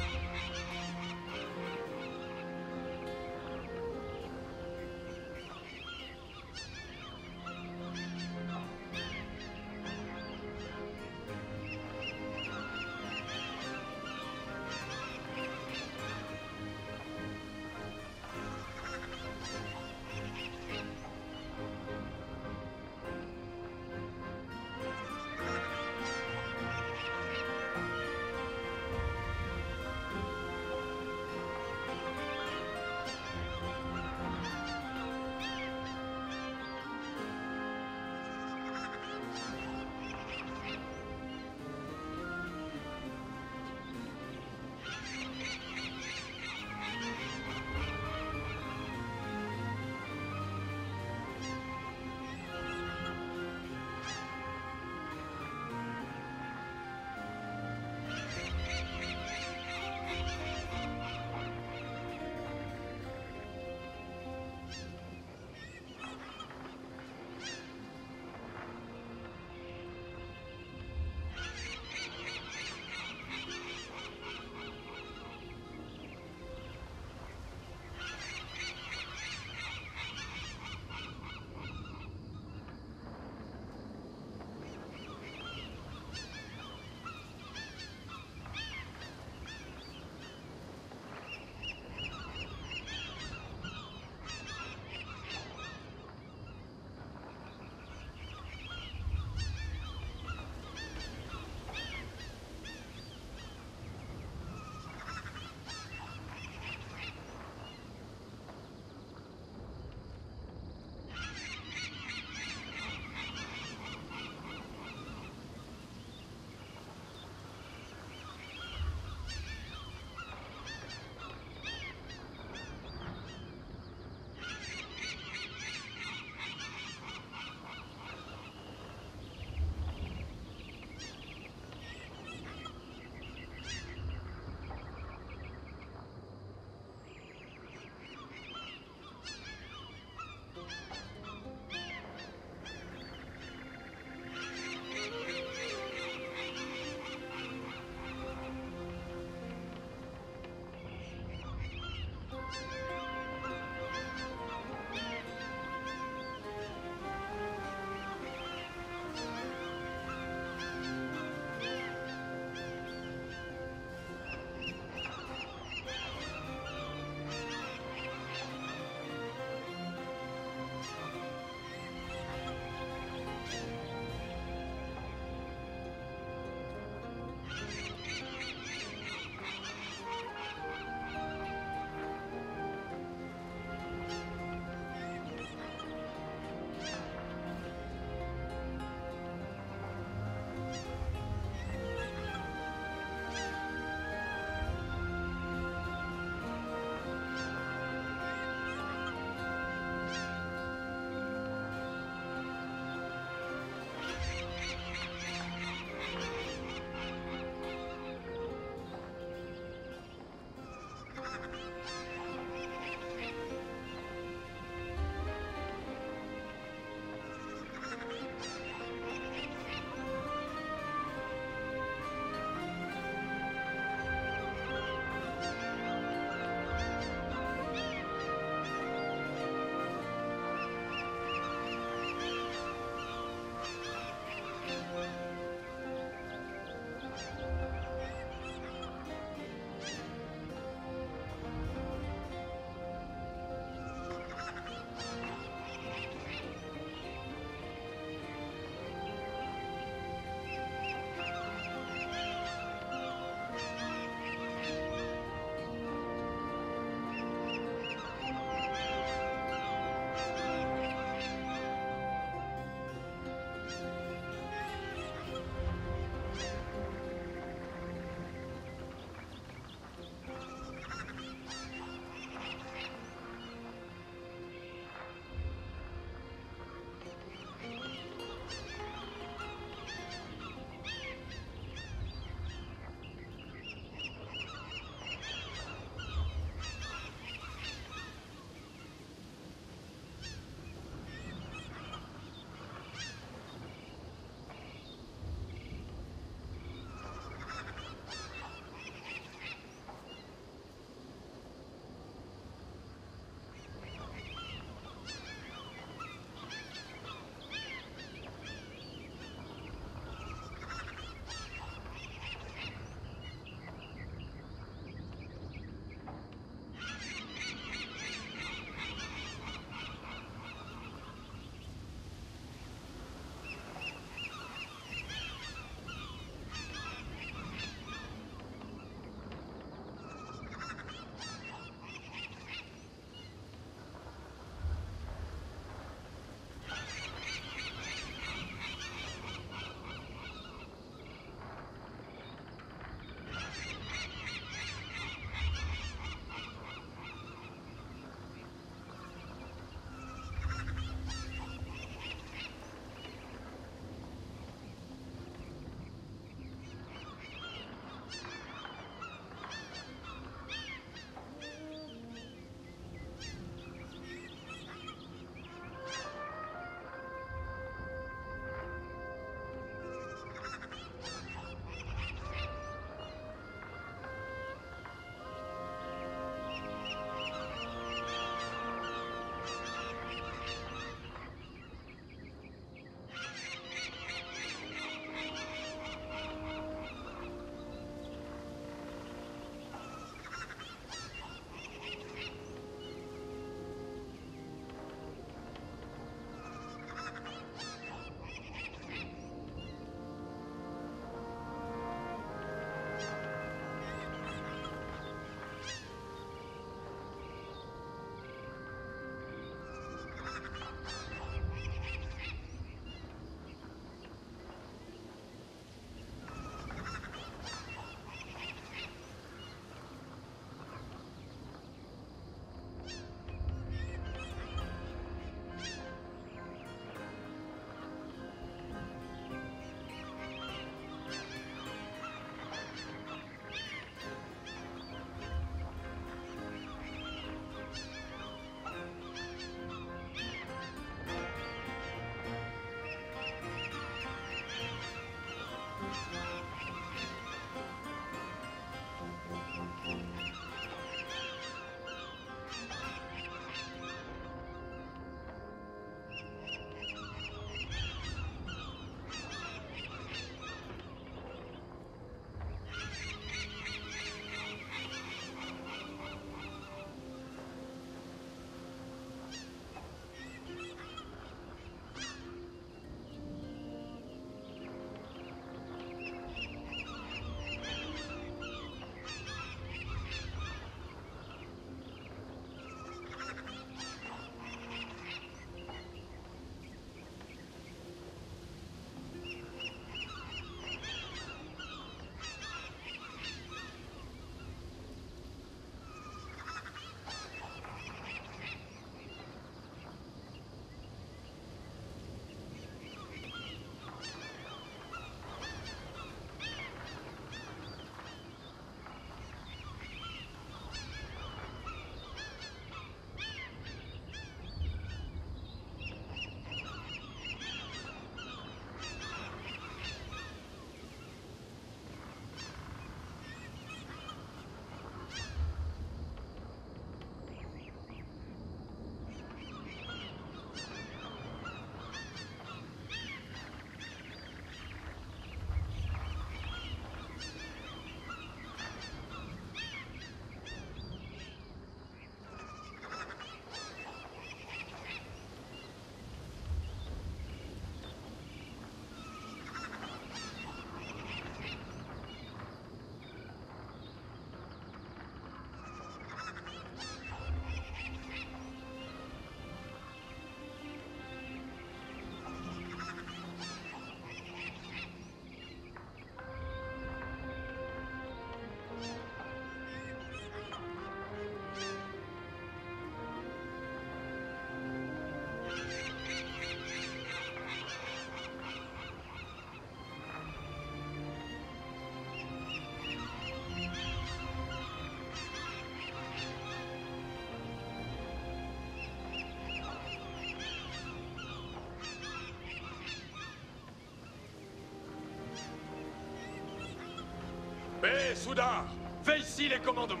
Mais, Souda, fais ici les commandements.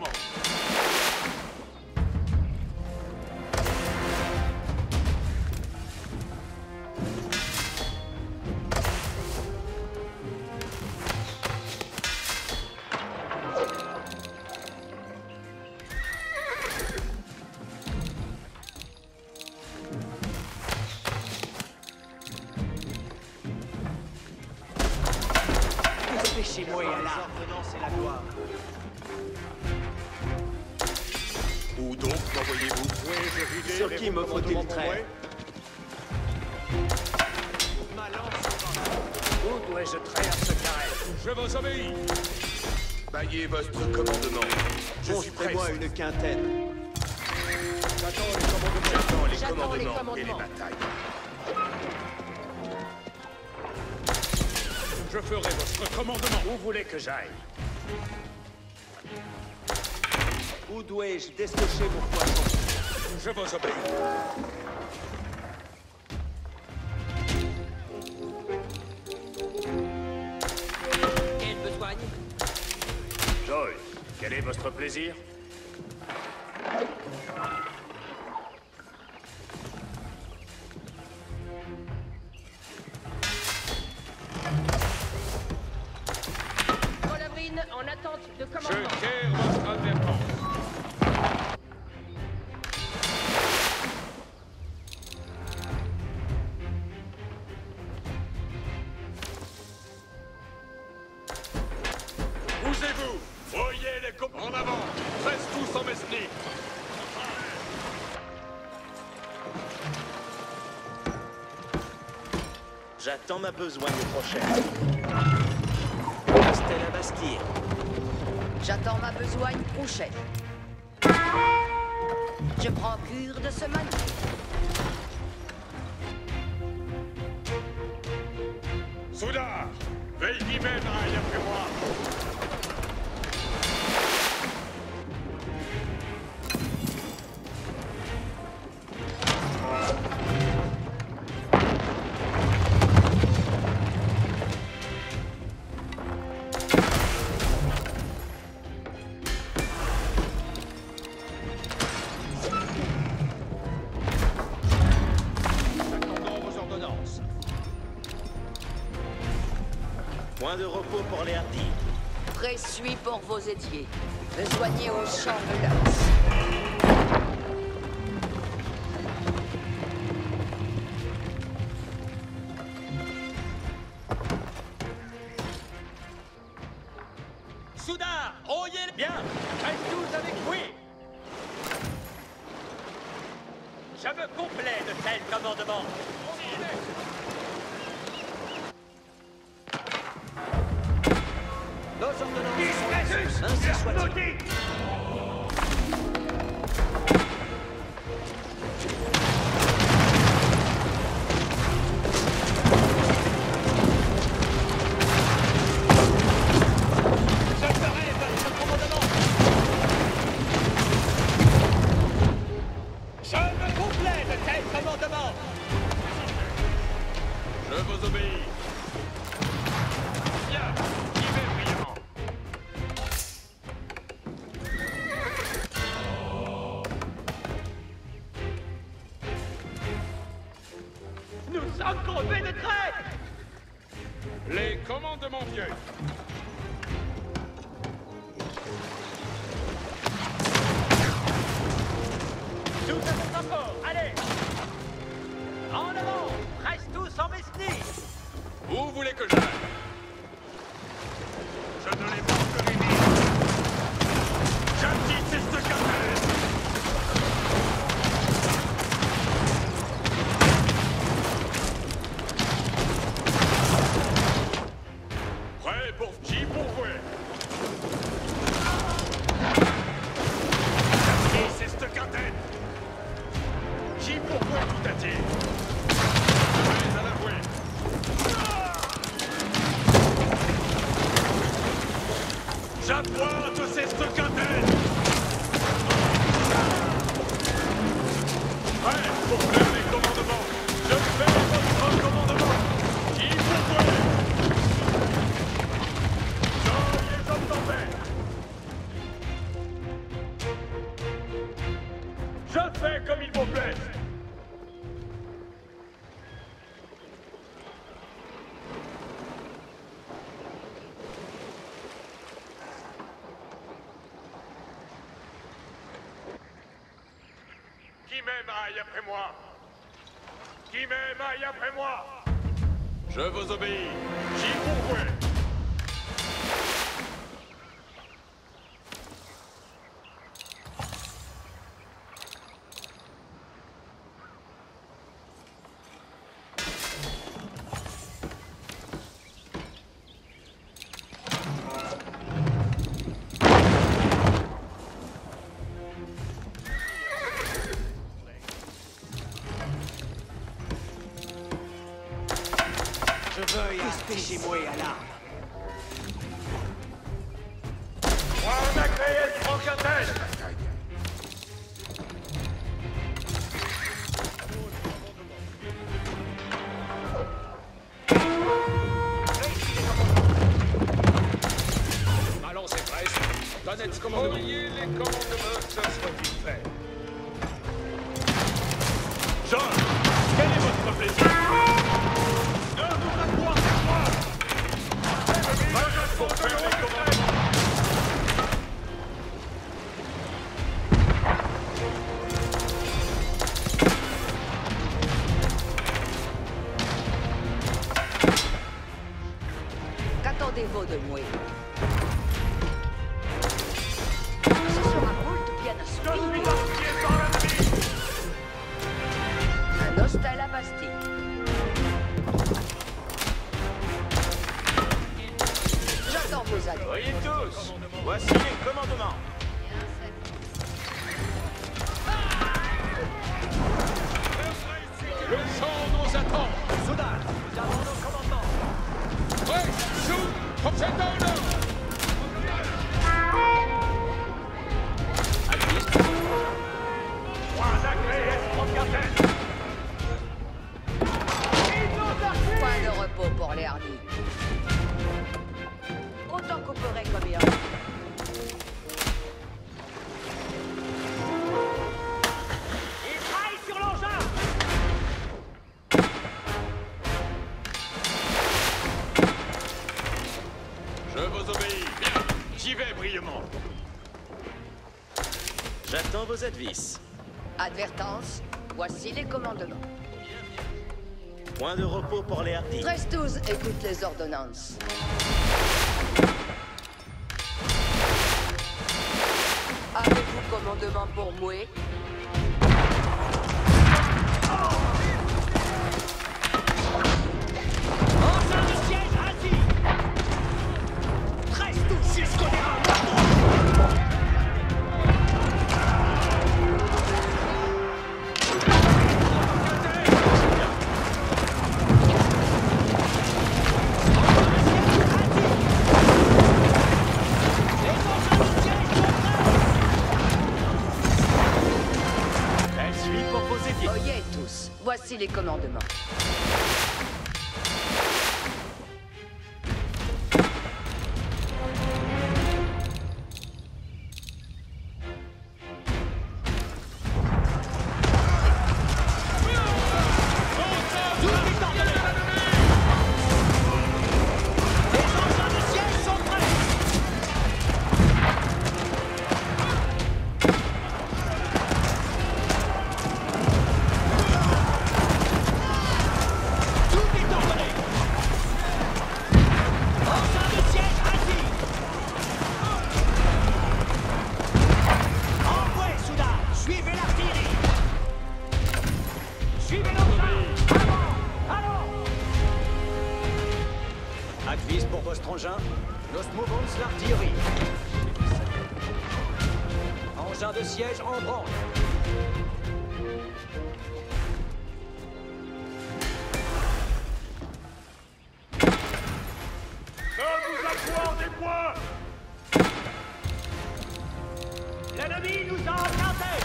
Dépêchez-moi, là. C'est la gloire. Où donc m'envoyez-vous? Oui, je ridais. Sur qui me faut-il traire? Ma lance. Où dois-je traire ce carré? Je vous obéis. Baillez votre commandement. Je suis prêt. Montrez-moi une quintaine. J'attends les commandements. J'attends les J'attends les commandements et les commandements. batailles. Je ferai votre commandement. Où voulez que j'aille? Où dois-je dessécher mon poisson? Je vous obéis. Quel besoin? Joy, quel est votre plaisir? Colabrine en attente de Je commandement. quitte votre advertence. Bougez-vous. Voyez les commandements. En avant. Reste tous en mesnie. J'attends ma besogne prochaine. Restez la Bastille. J'attends ma besogne prochaine. Je prends cure de ce manier. Souda, veille d'hiver, après moi. Attendons vos ordonnances. Point de repos pour les hardis. Pressuis pour vos étiers. Besoignez au champ de l'os. Souda, oyez bien. Reste tous avec lui. Je me complais de tel commandement. Nos ordonnances sont ainsi soit-il. Je ferai votre commandement. Je me complais de tel commandement. Je vous obéis. Bien, hiver brillant. Nous sommes crevés de traite. Les commandements vieux. Nous avons encore. Allez. En avant. Reste tous en mesnie. Où voulez que j'aille? Je ne les manquerai ni. J'attise cette carrière. Prêt pour qui pour jouer? J'attise cette carrière. Qui pour jouer tout à dire? Prêt à la jouer. J'appointe cette catène. Prêt pour faire les commandements. Je fais votre commandement. Qui pour jouer? Soyez hommes d'enfer. Je fais comme il vous plaît. Qui m'aime aille après moi. Qui m'aime aille après moi. Je vous obéis. J'y pourvois. Je veuille despêcher-moi à l'arme. Juan Acrees Francatel. Allons, c'est presque. Donnez ce commandement. Voyez les commandements, ça sera vite fait. John, quel est votre plaisir? Ne vous accroissez pas. Je faut faire les commandements. Qu'attendez-vous de moi? Ce sera moult bien Je assouvi. suis entier par l'ennemi. Un hostie à la Bastille. J'attends vos avis. Voyez tous, voici les commandements. Le champ nous attend. Soudain, nous avons nos commandements. Prêt, sous, prochaine dans le Juan Acrees Francatel. Point de repos pour les hardis. Autant couperait comme hier. Ils traillent sur l'engin. Je vous obéis. Bien, j'y vais brillamment. J'attends vos advices. Advertence, voici les commandements. Point de repos pour les hardis. treize douze écoute les ordonnances. Avez-vous commandement pour moi? Engin de siège rassis. treize douze jusqu'au démarrage. Elle suit pour vos équipes. Oyez tous, voici les commandements. Advise pour votre engin. Nos movons l'artillerie. Engin de siège en branle. Ne vous accordez point. L'ennemi nous a enchantés.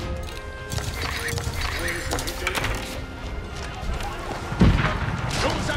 Nous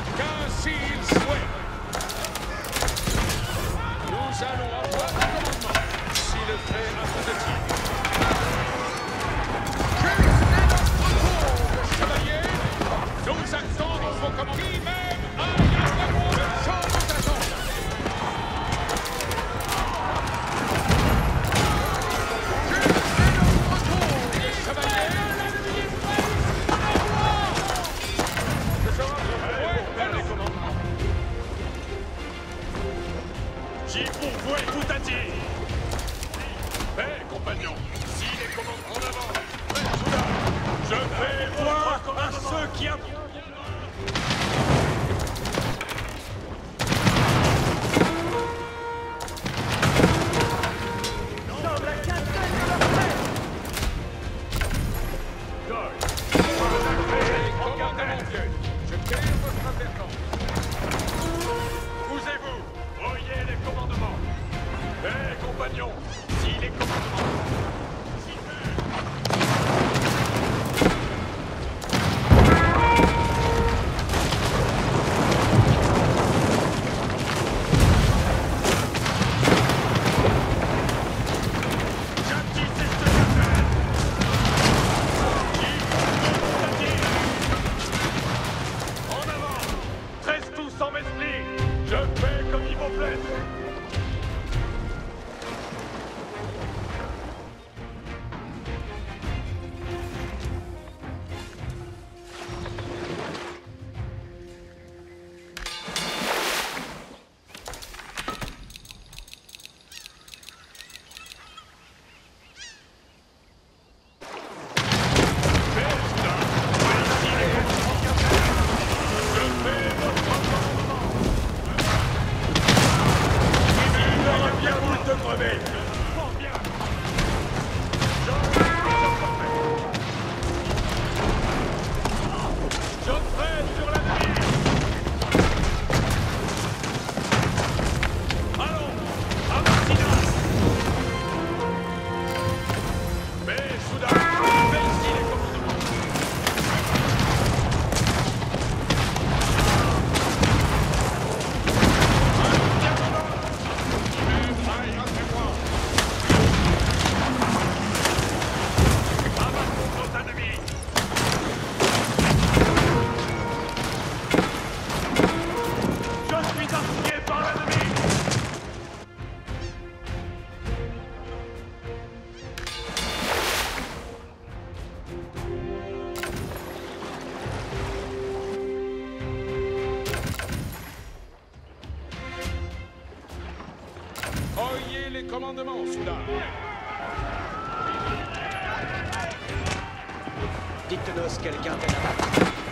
sans m'esprit. Je fais comme il vous plaît. Oyez les commandements, soudain. Dites-nous quelqu'un fait là-bas.